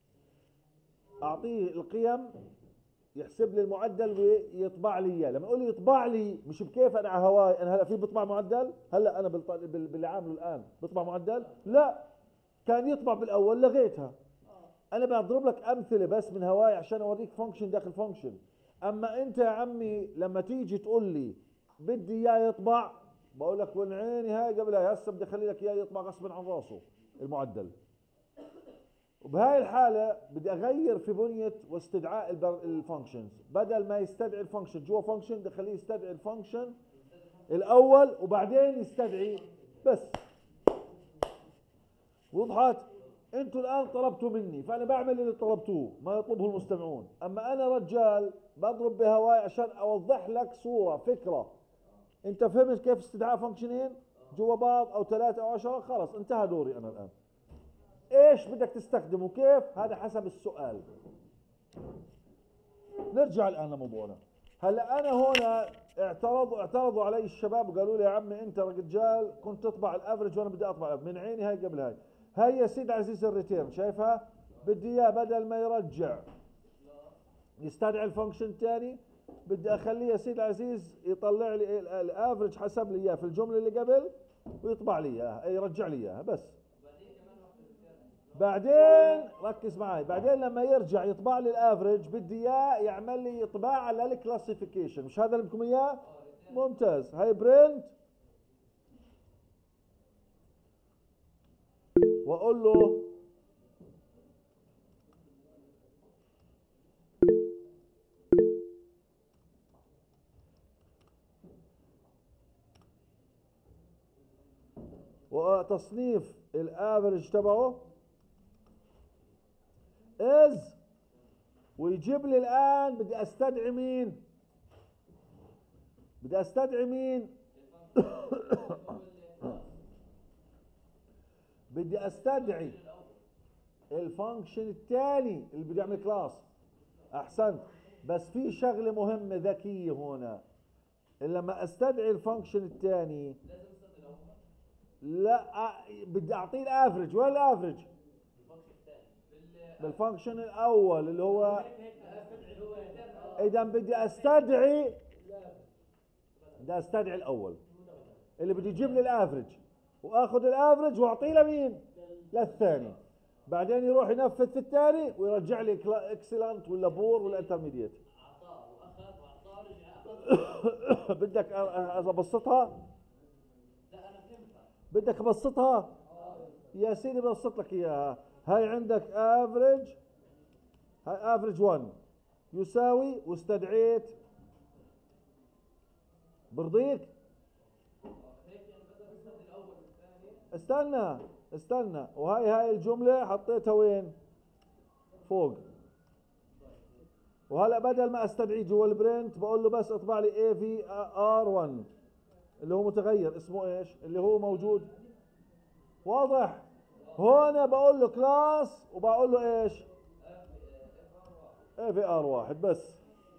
اعطيه القيم يحسب لي المعدل ويطبع لي اياه. لما يقول لي يطبع لي مش بكيف انا على هواي، انا هلا في بطبع معدل، هلا انا باللي عامله الان بطبع معدل؟ لا، كان يطبع بالاول لغيتها. انا بضرب لك امثله بس من هواي عشان اوريك فانكشن داخل فانكشن. اما انت يا عمي لما تيجي تقول لي بدي اياه يطبع، بقول لك وين عيني هاي قبل هاي، هسه بدي اخلي لك اياه يطبع غصبا عن راسه المعدل. وبهاي الحالة بدي أغير في بنية واستدعاء الفانكشنز، بدل ما يستدعي الفانكشن جوا فانكشن بدي أخليه يستدعي الفانكشن الأول وبعدين يستدعي بس. وضحت؟ أنتوا الآن طلبتوا مني فأنا بعمل اللي طلبتوه، ما يطلبه المستمعون. أما أنا رجال بضرب بهواي عشان أوضح لك صورة، فكرة. أنت فهمت كيف استدعاء فانكشنين جوا بعض أو 3 أو 10؟ خلص انتهى دوري أنا الآن. ايش بدك تستخدمه كيف هذا حسب السؤال. نرجع الان لموضوعنا. هلا انا هنا اعترضوا علي الشباب وقالوا لي يا عمي انت رجال كنت تطبع الافرج وانا بدي اطبع من عيني هاي قبل هاي. هاي يا سيد عزيز الريتيرن شايفها؟ بدي اياه بدل ما يرجع يستدعي الفانكشن الثاني، بدي اخليه يا سيد عزيز يطلع لي الافرج حسب لي اياه في الجمله اللي قبل ويطبع لي اياها، يرجع لي اياها بس. بعدين ركز معي، بعدين لما يرجع يطبع لي الافرج بدي اياه يعمل لي اطباع على الكلاسيفيكيشن، مش هذا اللي بدكم اياه؟ ممتاز. هاي برنت واقول له وتصنيف الافرج تبعه از، ويجيب لي الان بدي استدعي مين؟ بدي استدعي مين؟ بدي استدعي الفانكشن الثاني اللي بدي اعمل كلاس. احسنت، بس في شغله مهمه ذكيه هنا، لما استدعي الفانكشن الثاني لا بدي اعطيه الافرج. وين الافرج؟ بالفانكشن الاول اللي هو، اذا بدي استدعي الاول اللي بده يجيب لي الافرج، واخذ الافرج واعطيه لمين؟ للثاني. بعدين يروح ينفذ في الثاني ويرجع لي اكسلنت ولا بور ولا انترميديت. بدك ابسطها؟ بدك ابسطها؟ يا سيدي ببسط لك اياها. هاي عندك افريج، هاي افريج 1 يساوي، واستدعيت، برضيك؟ استنى، وهاي الجملة حطيتها وين؟ فوق. وهلا بدل ما استدعيه جوا البرنت بقول له بس اطبع لي اي في ار 1 اللي هو متغير اسمه ايش؟ اللي هو موجود. واضح؟ هون بقول له كلاس وبقول له ايش؟ اي في ار 1 بس.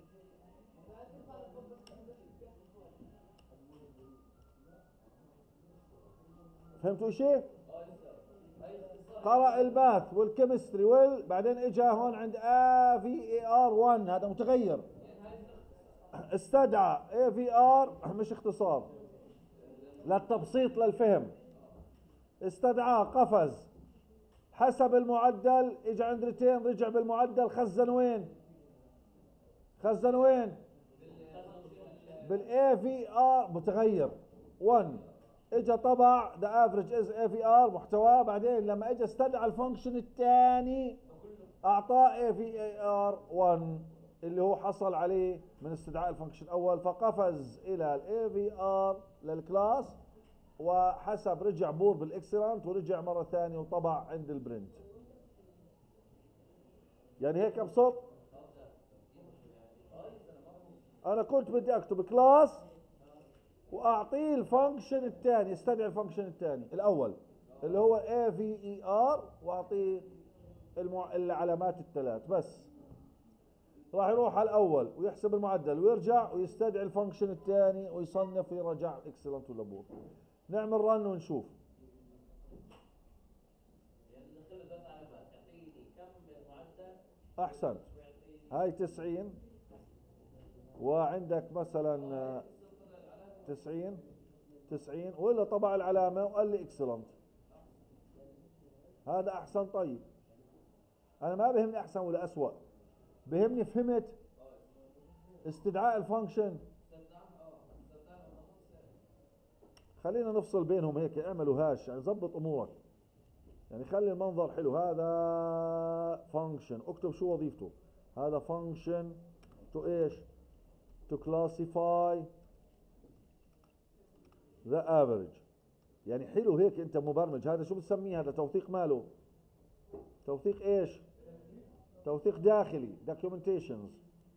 فهمتوا شيء؟ قرأ الماث والكيمستري بعدين اجى هون عند في اي ار 1 هذا متغير، استدعى اي في ار مش اختصار للتبسيط للفهم، استدعاه قفز حسب المعدل، اجى عند ريتين رجع بالمعدل، خزن وين؟ خزن وين؟ بالاي في ار متغير 1. اجى طبع ذا افريج از اي في ار محتواه، بعدين لما اجى استدعى الفانكشن الثاني اعطاه اي في ار 1 اللي هو حصل عليه من استدعاء الفانكشن الاول، فقفز الى الاي في ار للكلاس وحسب رجع بور بالاكسلنت ورجع مره ثانيه وطبع عند البرنت. يعني هيك ابسط. انا كنت بدي اكتب كلاس واعطيه الفانكشن الثاني، استدعي الفانكشن الثاني الاول اللي هو اي في اي ار واعطيه العلامات الثلاث بس. راح يروح على الاول ويحسب المعدل ويرجع ويستدعي الفانكشن الثاني ويصنف يرجع اكسلنت ولا بور. نعمل رن ونشوف. احسن. هاي 90 وعندك مثلا 90 ولا طبع العلامة وقال لي اكسلنت. هذا احسن. طيب انا ما بهمني احسن ولا اسوأ، بهمني فهمت استدعاء الفانكشن. خلينا نفصل بينهم هيك، اعملوا هاش يعني ظبط امورك، يعني خلي المنظر حلو. هذا فانكشن، اكتب شو وظيفته. هذا فانكشن تو ايش؟ to classify the average. يعني حلو هيك انت مبرمج. هذا شو بتسميه؟ هذا توثيق ماله؟ توثيق ايش؟ توثيق داخلي documentations.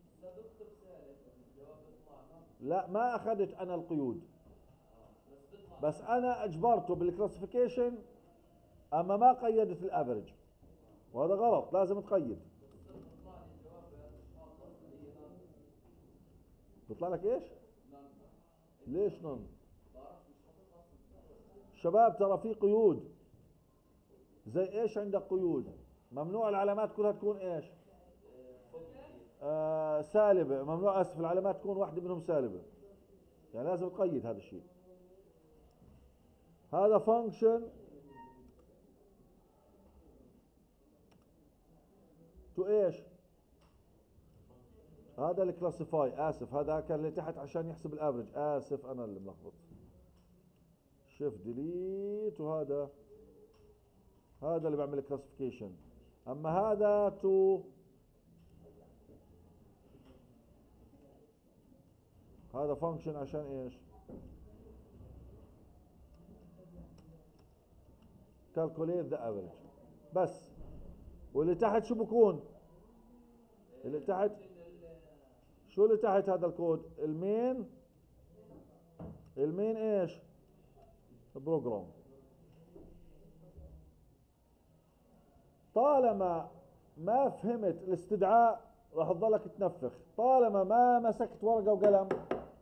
لا ما اخذت انا القيود، بس انا اجبرته بالكلاسيفيكيشن اما ما قيدت الافرج، وهذا غلط، لازم تقيد. بيطلع لك ايش؟ ليش نون؟ شباب ترى في قيود. زي ايش عندك قيود؟ ممنوع العلامات كلها تكون ايش؟ سالبة. ممنوع، اسف، العلامات تكون واحدة منهم سالبة، يعني لازم تقيد هذا الشيء. هذا فانكشن تو ايش؟ هذا الكلاسيفاي. اسف هذا كان اللي تحت عشان يحسب الافرج. اسف انا اللي ملخبط. شيفت ديليت. وهذا اللي بعمل كلاسيفيكيشن. اما هذا تو، هذا فانكشن عشان ايش؟ calculate the average بس. واللي تحت شو بكون؟ اللي تحت شو اللي تحت هذا الكود؟ المين ايش؟ بروجرام. طالما ما فهمت الاستدعاء راح تضلك تنفخ. طالما ما مسكت ورقة وقلم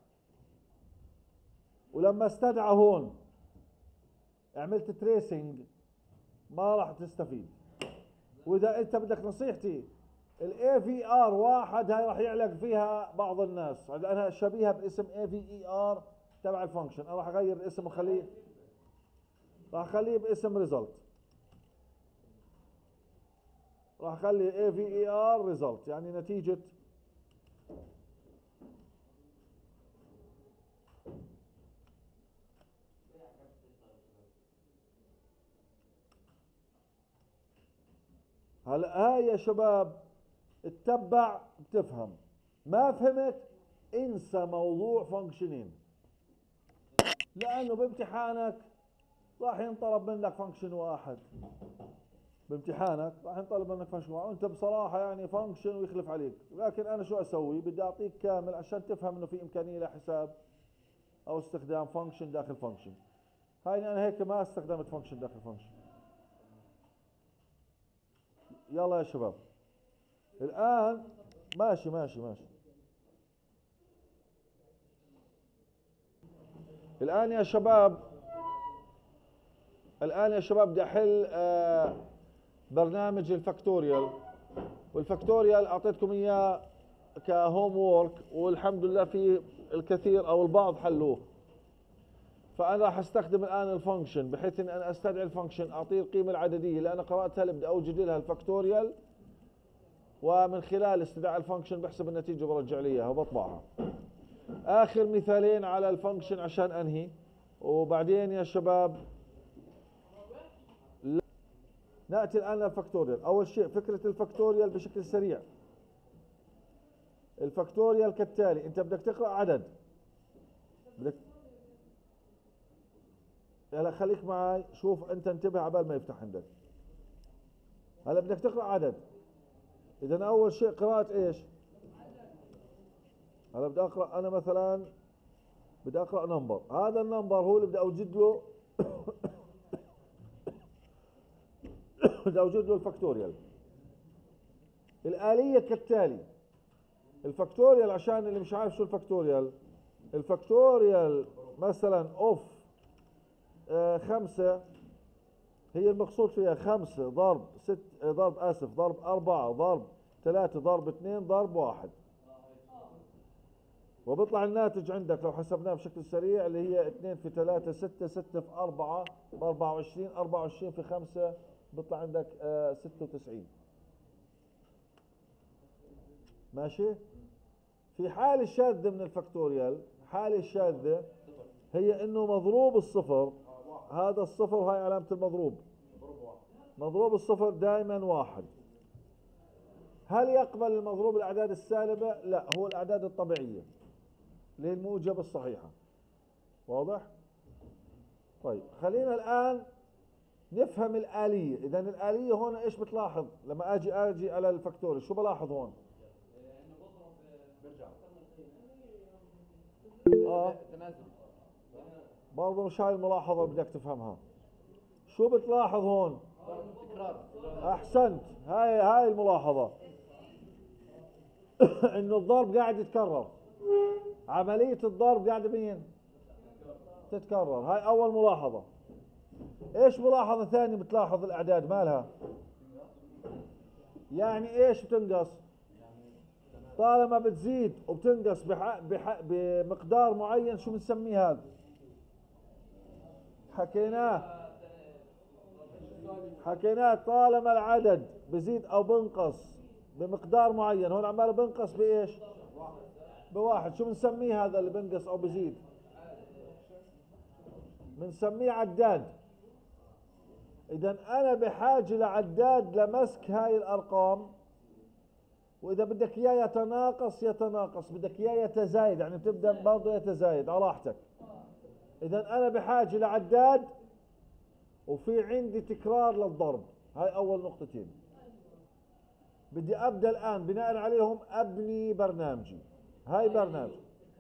ولما استدعى هون عملت تريسنج ما راح تستفيد. واذا انت بدك نصيحتي، الاي في ار 1 هاي راح يعلق فيها بعض الناس لانها شبيهه باسم اي في اي ار تبع الفانكشن. انا راح اغير الاسم واخليه، راح اخليه باسم ريزلت. راح اخلي اي في اي ار ريزلت يعني نتيجه. هلا هاي يا شباب اتبع بتفهم. ما فهمت انسى موضوع فانكشنين، لانه بامتحانك راح ينطلب منك فانكشن واحد. بامتحانك راح ينطلب منك فانكشن واحد وانت بصراحه يعني فانكشن ويخلف عليك. لكن انا شو اسوي؟ بدي اعطيك كامل عشان تفهم انه في امكانيه لحساب او استخدام فانكشن داخل فانكشن. هاي انا هيك ما استخدمت فانكشن داخل فانكشن. يلا يا شباب الان ماشي. الان يا شباب بدي احل برنامج الفاكتوريال. والفاكتوريال اعطيتكم اياه كهوم وورك والحمد لله في الكثير او البعض حلوه. فأنا راح استخدم الآن الفانكشن بحيث إن أنا استدعي الفانكشن أعطيه القيمة العددية اللي أنا قرأتها اللي بدي أوجد لها الفاكتوريال، ومن خلال استدعاء الفانكشن بحسب النتيجة وبرجع لي إياها وبطبعها. آخر مثالين على الفانكشن عشان أنهي، وبعدين يا شباب نأتي الآن للفاكتوريال. أول شيء فكرة الفاكتوريال بشكل سريع. الفاكتوريال كالتالي: أنت بدك تقرأ عدد، بدك هلا خليك معي، شوف أنت انتبه عبال ما يفتح عندك. هلا بدك تقرأ عدد، إذا أول شيء قراءة إيش؟ هلا بدي أقرأ أنا مثلا، بدي أقرأ نمبر، هذا النمبر هو اللي بدي أوجد له بدي أوجد له الفاكتوريال. الآلية كالتالي: الفاكتوريال عشان اللي مش عارف شو الفاكتوريال، الفاكتوريال مثلا اوف 5 هي المقصود فيها 5 ضرب 6 ضرب 4 ضرب 3 ضرب 2 ضرب 1، وبيطلع الناتج عندك لو حسبناه بشكل سريع اللي هي 2 في 3 6 6 في 4 ب 24 24 في 5 بيطلع عندك 96. ماشي؟ في حالة شاذة من الفاكتوريال، حالة شاذة هي انه مضروب الصفر، هذا الصفر وهي علامة المضروب، مضروب الصفر دائما 1. هل يقبل المضروب الاعداد السالبة؟ لا، هو الاعداد الطبيعية اللي هي الموجب الصحيحة. واضح؟ طيب خلينا الان نفهم الآلية. اذا الآلية هون ايش بتلاحظ لما اجي على الفاكتوريال؟ شو بلاحظ هون؟ برضه مش هاي الملاحظة اللي بدك تفهمها. شو بتلاحظ هون؟ احسنت، هاي الملاحظة انه الضرب قاعد يتكرر، عملية الضرب قاعدة مين؟ تتكرر. هاي اول ملاحظة. ايش ملاحظة ثانية بتلاحظ الاعداد مالها؟ يعني ايش بتنقص؟ طالما بتزيد وبتنقص بمقدار معين، شو بنسميه هذا؟ حكيناه طالما العدد بزيد او بنقص بمقدار معين، هون عماله بنقص بايش؟ بواحد. شو بنسميه هذا اللي بنقص او بزيد؟ بنسميه عداد. اذا انا بحاجة لعداد لمسك هاي الارقام، واذا بدك اياه يتناقص، بدك اياه يتزايد، يعني بتبدا برضه يتزايد على راحتك. اذا انا بحاجة لعداد وفي عندي تكرار للضرب. هاي اول نقطتين بدي ابدا الان بناء عليهم ابني برنامجي. هاي برنامج.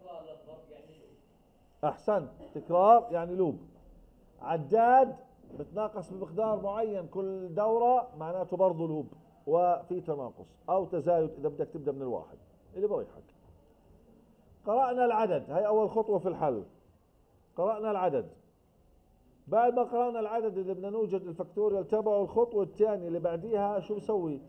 احسنت، تكرار يعني لوب. عداد بتناقص بمقدار معين كل دورة، معناته برضه لوب وفي تناقص او تزايد اذا بدك تبدا من الواحد اللي بريحك. قرأنا العدد، هاي اول خطوة في الحل. قرأنا العدد. بعد ما قرأنا العدد اللي بدنا نوجد الفاكتوريال تبعه، الخطوة الثانية اللي بعديها شو بسوي؟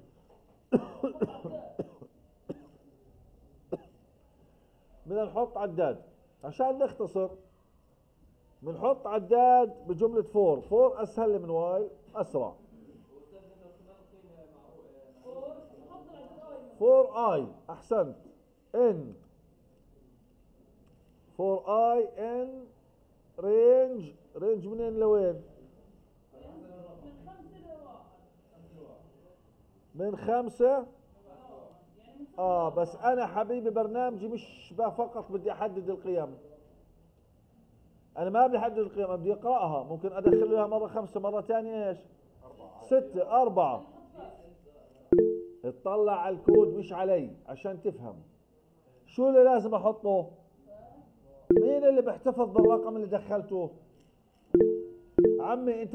بدنا نحط عداد. عشان نختصر بنحط عداد بجملة 4 اسهل من واي، اسرع. 4i احسنت. ان 4i ان رينج منين لوين؟ من 5. بس انا حبيبي برنامجي مش فقط بدي احدد القيم، انا ما بدي احدد القيم، بدي اقراها. ممكن ادخل لها مرة 5 مرة ثانية ايش؟ 6 4. اطلع على الكود مش علي عشان تفهم شو اللي لازم احطه. مين اللي بيحتفظ بالرقم اللي دخلته؟ عمي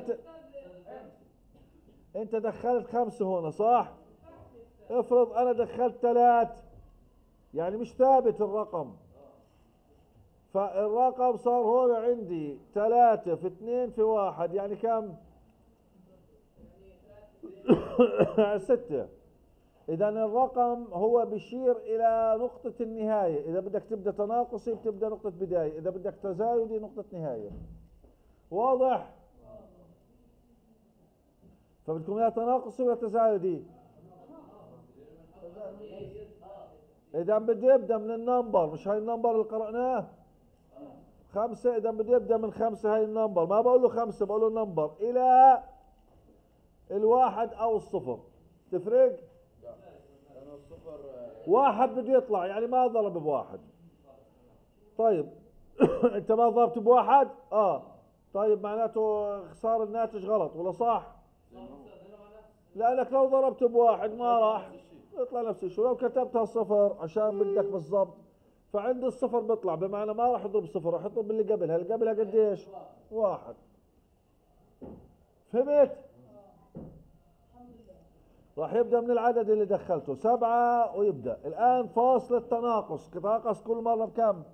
انت دخلت 5 هون صح؟ افرض انا دخلت 3، يعني مش ثابت الرقم، فالرقم صار هون عندي 3 في 2 في 1، يعني كم؟ 6. إذا الرقم هو بيشير إلى نقطة النهاية. إذا بدك تبدأ تناقصي بتبدأ نقطة بداية، إذا بدك تزايدي نقطة نهاية. واضح؟ فبدكم إياه تناقصي ولا تزايدي؟ إذا بده يبدأ من النمبر، مش هاي النمبر اللي قرأناه 5، إذا بده يبدأ من 5 هاي النمبر، ما بقول له 5 بقول له النمبر إلى 1 أو 0. تفرق؟ لأنه الصفر 1 بده يطلع يعني ما ضرب ب1. طيب أنت ما ضربت ب1؟ طيب معناته صار الناتج غلط ولا صح؟ لأنك لو ضربت ب1 ما راح يطلع نفس الشيء. لو كتبتها 0 عشان بدك بالضبط، فعند الصفر بيطلع، بمعنى ما راح يضرب 0، راح يضرب اللي قبلها. اللي قبلها قديش؟ 1. فهمت؟ راح يبدأ من العدد اللي دخلته 7 ويبدأ الآن فاصل التناقص. تناقص كل مرة بكم؟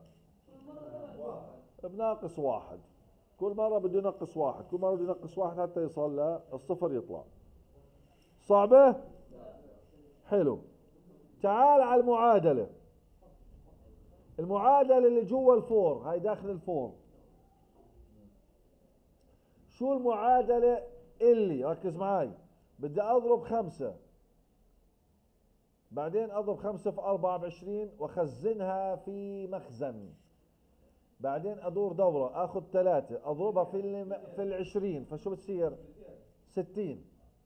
بناقص 1. كل مرة بده ينقص 1، كل مرة بده ينقص 1 حتى يوصل للصفر يطلع. صعبة؟ حلو. تعال على المعادلة. المعادلة اللي جوا الفور، هاي داخل الفور. شو المعادلة اللي، ركز معاي، بدي أضرب 5، بعدين أضرب 5 في 4 ب20 وأخزنها في مخزن، بعدين أدور دورة أخذ 3 أضربها في 20، فشو بتصير؟ 60.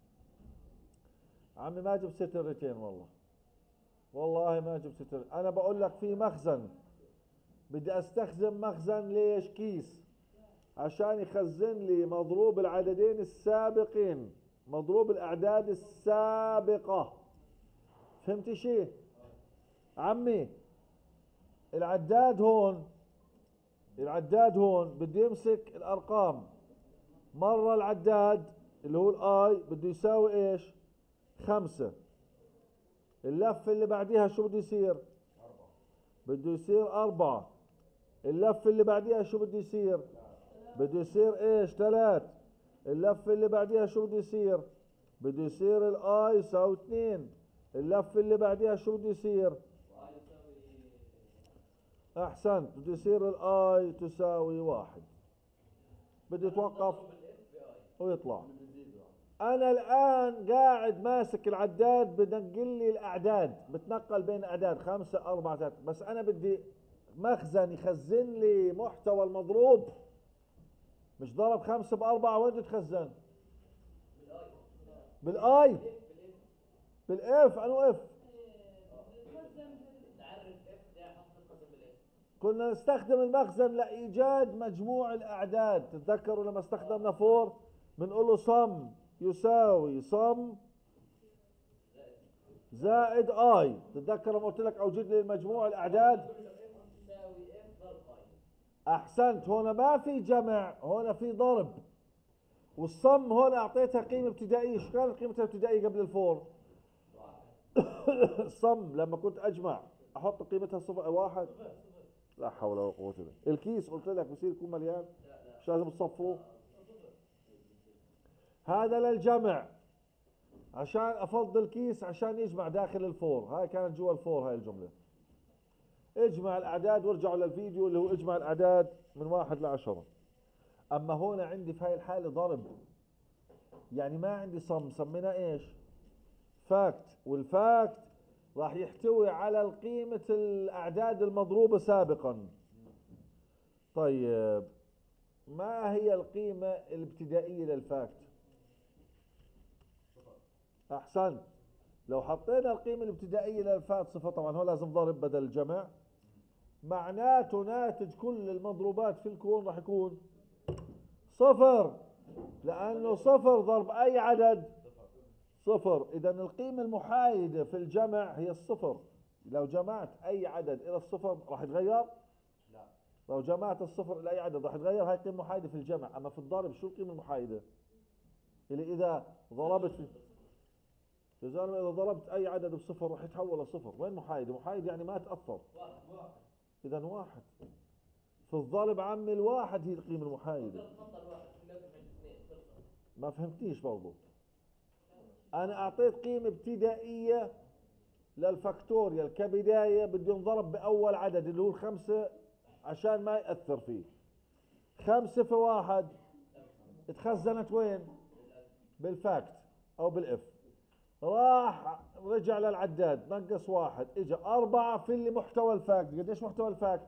عمي ما جبت سترتين والله ما جبت ستر. أنا بقول لك في مخزن، بدي أستخدم مخزن. ليش؟ كيس عشان يخزن لي مضروب العددين السابقين، مضروب الأعداد السابقة. فهمتي شيء؟ عمي العداد هون بده يمسك الأرقام. مرة العداد اللي هو الآي بده يساوي إيش؟ 5. اللفة اللي بعديها شو بده يصير؟ بده يصير 4. اللفة اللي بعديها شو بده يصير؟ بده يصير ايش؟ 3. اللفة اللي بعديها شو بده يصير؟ بده يصير الاي يساوي 2. اللفة اللي بعديها شو بده يصير؟ احسنت، بده يصير الاي تساوي 1. بده يتوقف ويطلع. انا الان قاعد ماسك العداد بنقل لي الاعداد، بتنقل بين اعداد 5 4 3، بس انا بدي مخزن يخزن لي محتوى المضروب. مش ضرب 5 ب4 وين تخزن؟ بالاي بالاف. انو اف؟ كنا نستخدم المخزن لايجاد مجموع الاعداد. تتذكروا لما استخدمنا فور بنقول له صم يساوي صم زائد اي. تتذكر لما قلت لك اوجد لي مجموع الاعداد؟ احسنت. هنا ما في جمع، هنا في ضرب. والصم هنا اعطيتها قيمه ابتدائيه. شو كانت قيمتها الابتدائيه قبل الفور؟ الصم لما كنت اجمع احط قيمتها 1. لا حول ولا قوه الا بالله. الكيس قلت لك بصير يكون مليان، مش لازم تصفروه. هذا للجمع عشان افضل كيس عشان يجمع داخل الفور. هاي كانت جوا الفور هاي الجمله. اجمع الاعداد، وارجعوا للفيديو اللي هو اجمع الاعداد من 1 ل10. اما هون عندي في هاي الحاله ضرب، يعني ما عندي صم. سميناه ايش؟ فاكت. والفاكت راح يحتوي على قيمة الأعداد المضروبة سابقا. طيب ما هي القيمة الابتدائية للفاكت؟ أحسنت. لو حطينا القيمة الابتدائية للفاكت 0، طبعا هو لازم ضرب بدل الجمع، معناته ناتج كل المضروبات في الكون راح يكون 0، لأنه 0 ضرب أي عدد 0. إذا القيمة المحايدة في الجمع هي 0. لو جمعت أي عدد إلى 0 راح يتغير؟ لا. لو جمعت 0 إلى أي عدد راح يتغير. هاي قيمة محايدة في الجمع. أما في الضرب شو القيمة المحايدة؟ اللي إذا ضربت في يا زلمة، إذا ضربت أي عدد ب0 راح يتحول ل0. وين محايدة؟ محايدة يعني ما تأثر. إذا 1 في الضرب. عمي الواحد هي القيمة المحايدة. ما فهمتنيش برضو. أنا أعطيت قيمة ابتدائية للفاكتوريال كبداية بده ينضرب بأول عدد اللي هو الخمسة عشان ما يأثر فيه. 5 في 1 اتخزنت وين؟ بالفاكت أو بالإف. راح رجع للعداد نقص 1 اجى 4 في اللي محتوى الفاكت. قديش محتوى الفاكت؟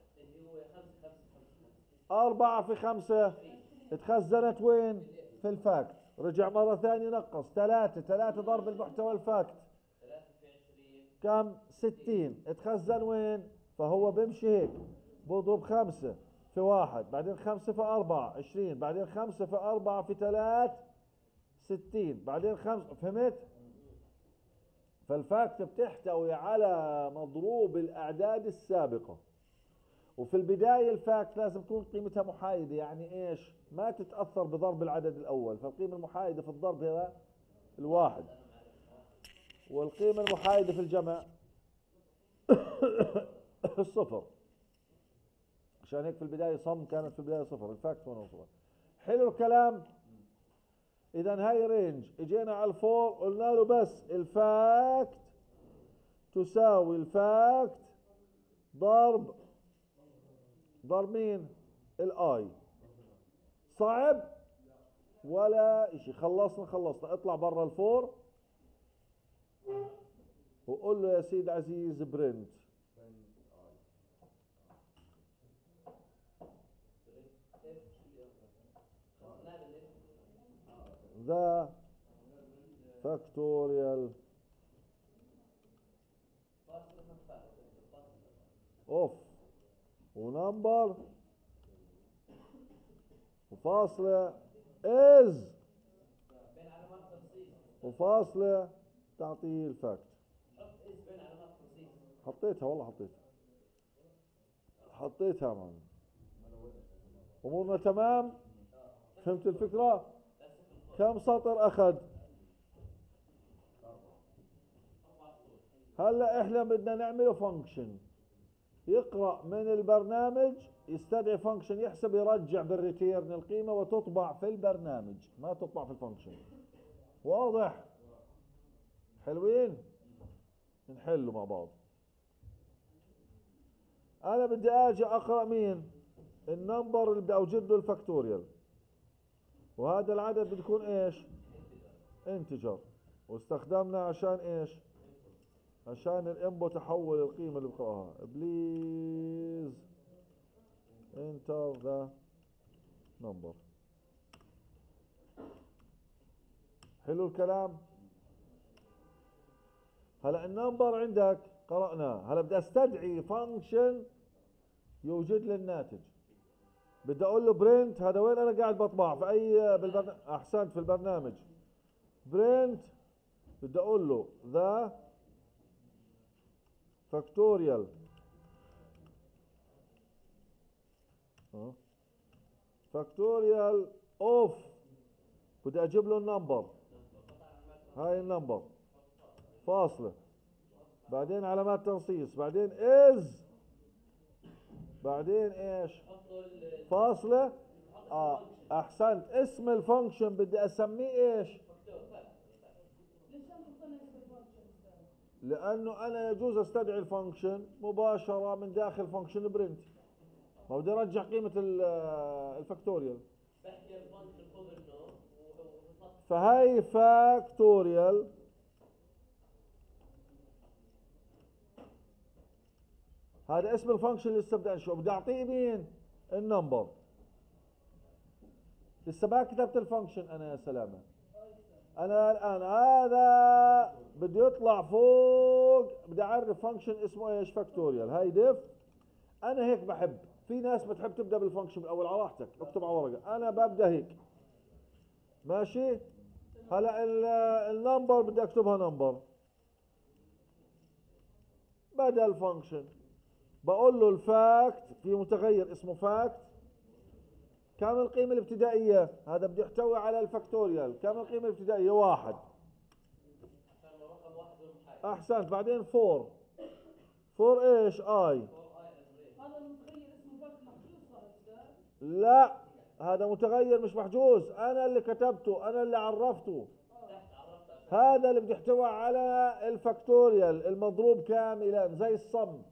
4 في 5 اتخزنت وين؟ في الفاكت. رجع مرة ثانية نقص 3 ضرب المحتوى الفاكت كم؟ 60 اتخزن وين؟ فهو بمشي هيك بضرب 5 في 1 بعدين 5 في 4 20 بعدين 5 في 4 في 3 60 بعدين 5. فهمت؟ فالفاكت بتحتوي على مضروب الأعداد السابقة. وفي البداية الفاكت لازم تكون قيمتها محايدة، يعني ايش؟ ما تتأثر بضرب العدد الأول. فالقيمة المحايدة في الضرب هي الواحد، والقيمة المحايدة في الجمع الصفر. عشان هيك في البداية صم كانت في البداية صفر. الفاكت هون صفر. حلو الكلام. إذا هاي رينج. اجينا على الفور قلنا له بس الفاكت تساوي الفاكت ضرب مين؟ الاي. صعب ولا اشي. خلصنا. اطلع برا الفور وقول له يا سيد عزيز برنت ذا فاكتوريال اوف ونمبر وفاصلة از وفاصلة تعطيه الفاكت. حطيتها والله حطيتها معنا. امورنا تمام. فهمت الفكرة؟ كم سطر اخذ؟ هلا احنا بدنا نعمله فانكشن يقرأ من البرنامج، يستدعي فانكشن يحسب، يرجع بالريتيرن القيمة وتطبع في البرنامج، ما تطبع في الفانكشن. واضح؟ حلوين؟ نحله مع بعض. انا بدي اجي اقرأ مين؟ النمبر اللي بدي اوجد له الفاكتوريال، وهذا العدد بده يكون ايش؟ انتجر. واستخدمنا عشان ايش؟ عشان الانبوت احول القيمة اللي بقراها. بليز انتر ذا نمبر. حلو الكلام. هلا النمبر عندك قرأناه. هلا بدي استدعي فانكشن يوجد لي الناتج. بدي اقول له برنت. هذا وين انا قاعد بطبع؟ في اي احسنت، في البرنامج. برنت بدي اقول له ذا فاكتوريال فاكتوريال اوف. بدي اجيب له النمبر. هاي النمبر فاصلة بعدين علامات تنصيص بعدين از بعدين ايش؟ فاصلة. احسنت. اسم الفانكشن بدي اسميه ايش؟ لانه انا يجوز استدعي الفانكشن مباشرة من داخل فانكشن برنت. ما بدي ارجع قيمة الفاكتوريال. فهاي فاكتوريال هذا اسم الفانكشن اللي لسه بدي انشئه. بدي اعطيه مين؟ النمبر. لسه ما كتبت الفانكشن انا. يا سلامة. انا الان هذا بده يطلع فوق. بدي اعرف فانكشن اسمه ايش؟ فاكتوريال. هاي ديف. انا هيك بحب. في ناس بتحب تبدا بالفانكشن الاول. على راحتك اكتب على ورقه. انا ببدا هيك. ماشي. هلا النمبر بدي اكتبها نمبر بدل فانكشن. بقول له الفاكت في متغير اسمه فاكت. كم القيمة الابتدائية؟ هذا بده يحتوي على الفاكتوريال. كم القيمة الابتدائية؟ 1. احسنت. بعدين 4 ايش؟ اي. هذا المتغير اسمه فرق محجوز صار استاذ؟ لا هذا متغير مش محجوز. انا اللي كتبته، انا اللي عرفته. هذا اللي بيحتوي على الفاكتوريال المضروب كاملا زي الصم.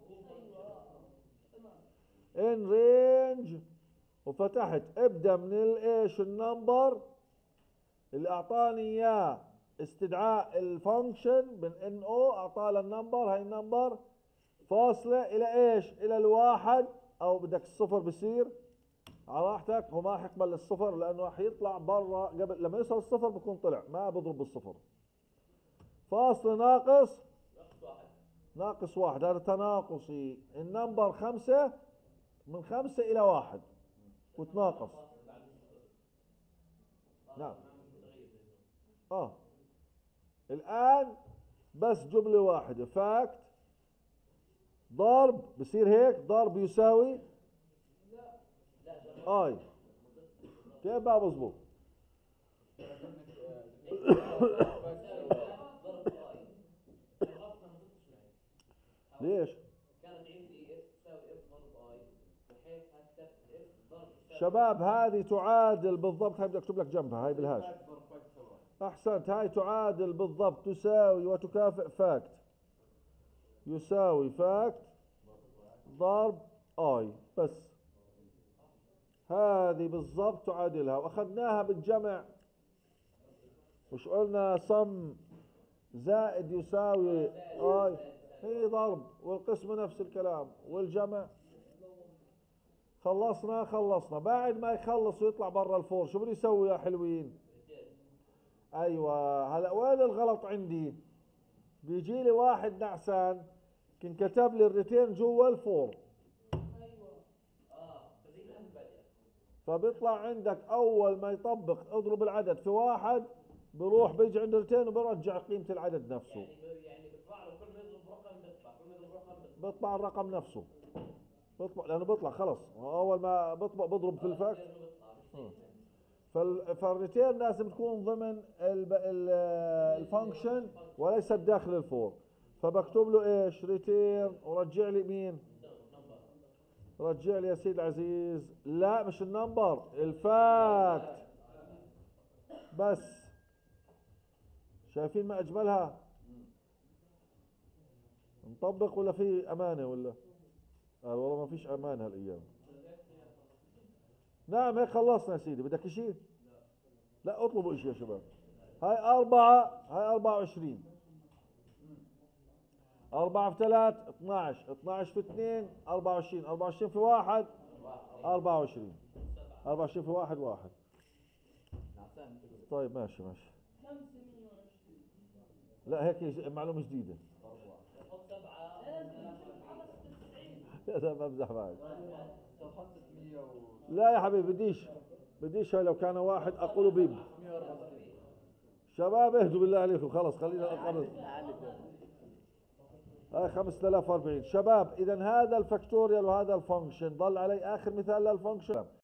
ان رينج وفتحت ابدا من الايش النمبر اللي اعطاني اياه استدعاء الفانكشن من ان او، اعطاه النمبر، هاي النمبر فاصله الى ايش؟ الى الواحد، او بدك الصفر بصير على راحتك، هو ما راح يقبل الصفر لانه راح يطلع برا قبل لما يوصل الصفر بكون طلع، ما بضرب بالصفر. فاصله ناقص ناقص واحد، هذا تناقصي. النمبر 5 من 5 الى 1 وتناقص. نعم. الان بس جمله واحده، فاكت ضرب بصير هيك، ضرب يساوي اي. كيف بقى بظبط؟ ليش؟ كانت عندي اف تساوي اف ضرب اي، بحيث هكتب اف ضرب شباب هذه تعادل بالضبط، هاي بدي اكتب لك جنبها، هاي بالهاش. احسنت، هاي تعادل بالضبط، تساوي وتكافئ فاكت يساوي فاكت ضرب اي، بس هذه بالضبط تعادلها. واخذناها بالجمع، مش قلنا صم زائد يساوي اي، هي ضرب، والقسم نفس الكلام، والجمع. خلصنا. بعد ما يخلص ويطلع برا الفور شو بده يسوي يا حلوين؟ ايوه، هلا وين الغلط عندي؟ بيجي لي واحد نعسان كان كتب لي الريتيرن جوا الفور، فبيطلع عندك اول ما يطبق اضرب العدد في واحد، بروح بيجي عند الريتيرن وبرجع قيمة العدد نفسه. يعني بيطلع له كل ما يضرب رقم بيطلع، كل ما يضرب رقم بيطلع الرقم نفسه، بيطلع لانه بيطلع خلص اول ما بضرب في الفاكت. فالريتيرن لازم تكون ضمن الفانكشن وليس داخل الفور. فبكتب له ايش؟ ريتيرن، ورجع لي مين؟ رجع لي يا سيد العزيز، لا مش النمبر، الفاكت بس. شايفين ما اجملها؟ نطبق ولا في امانه ولا؟ والله ما فيش امان هالايام. نعم هيك خلصنا يا سيدي، بدك شيء؟ لا اطلبوا شيء يا شباب. هاي 4، هاي 24، 4 في 3 12، 12 في 2 24، 24 في 1 24، 24 في 1 1. طيب ماشي. لا هيك معلومة جديدة. لا بمزح معك. لا يا حبيبي بديش هاي لو كان واحد اقول بيب. شباب اهدوا بالله عليكم، خلص خلينا الارقام. هاي 5040 شباب. اذا هذا الفاكتوريال وهذا الفانكشن، ضل علي اخر مثال للفانكشن.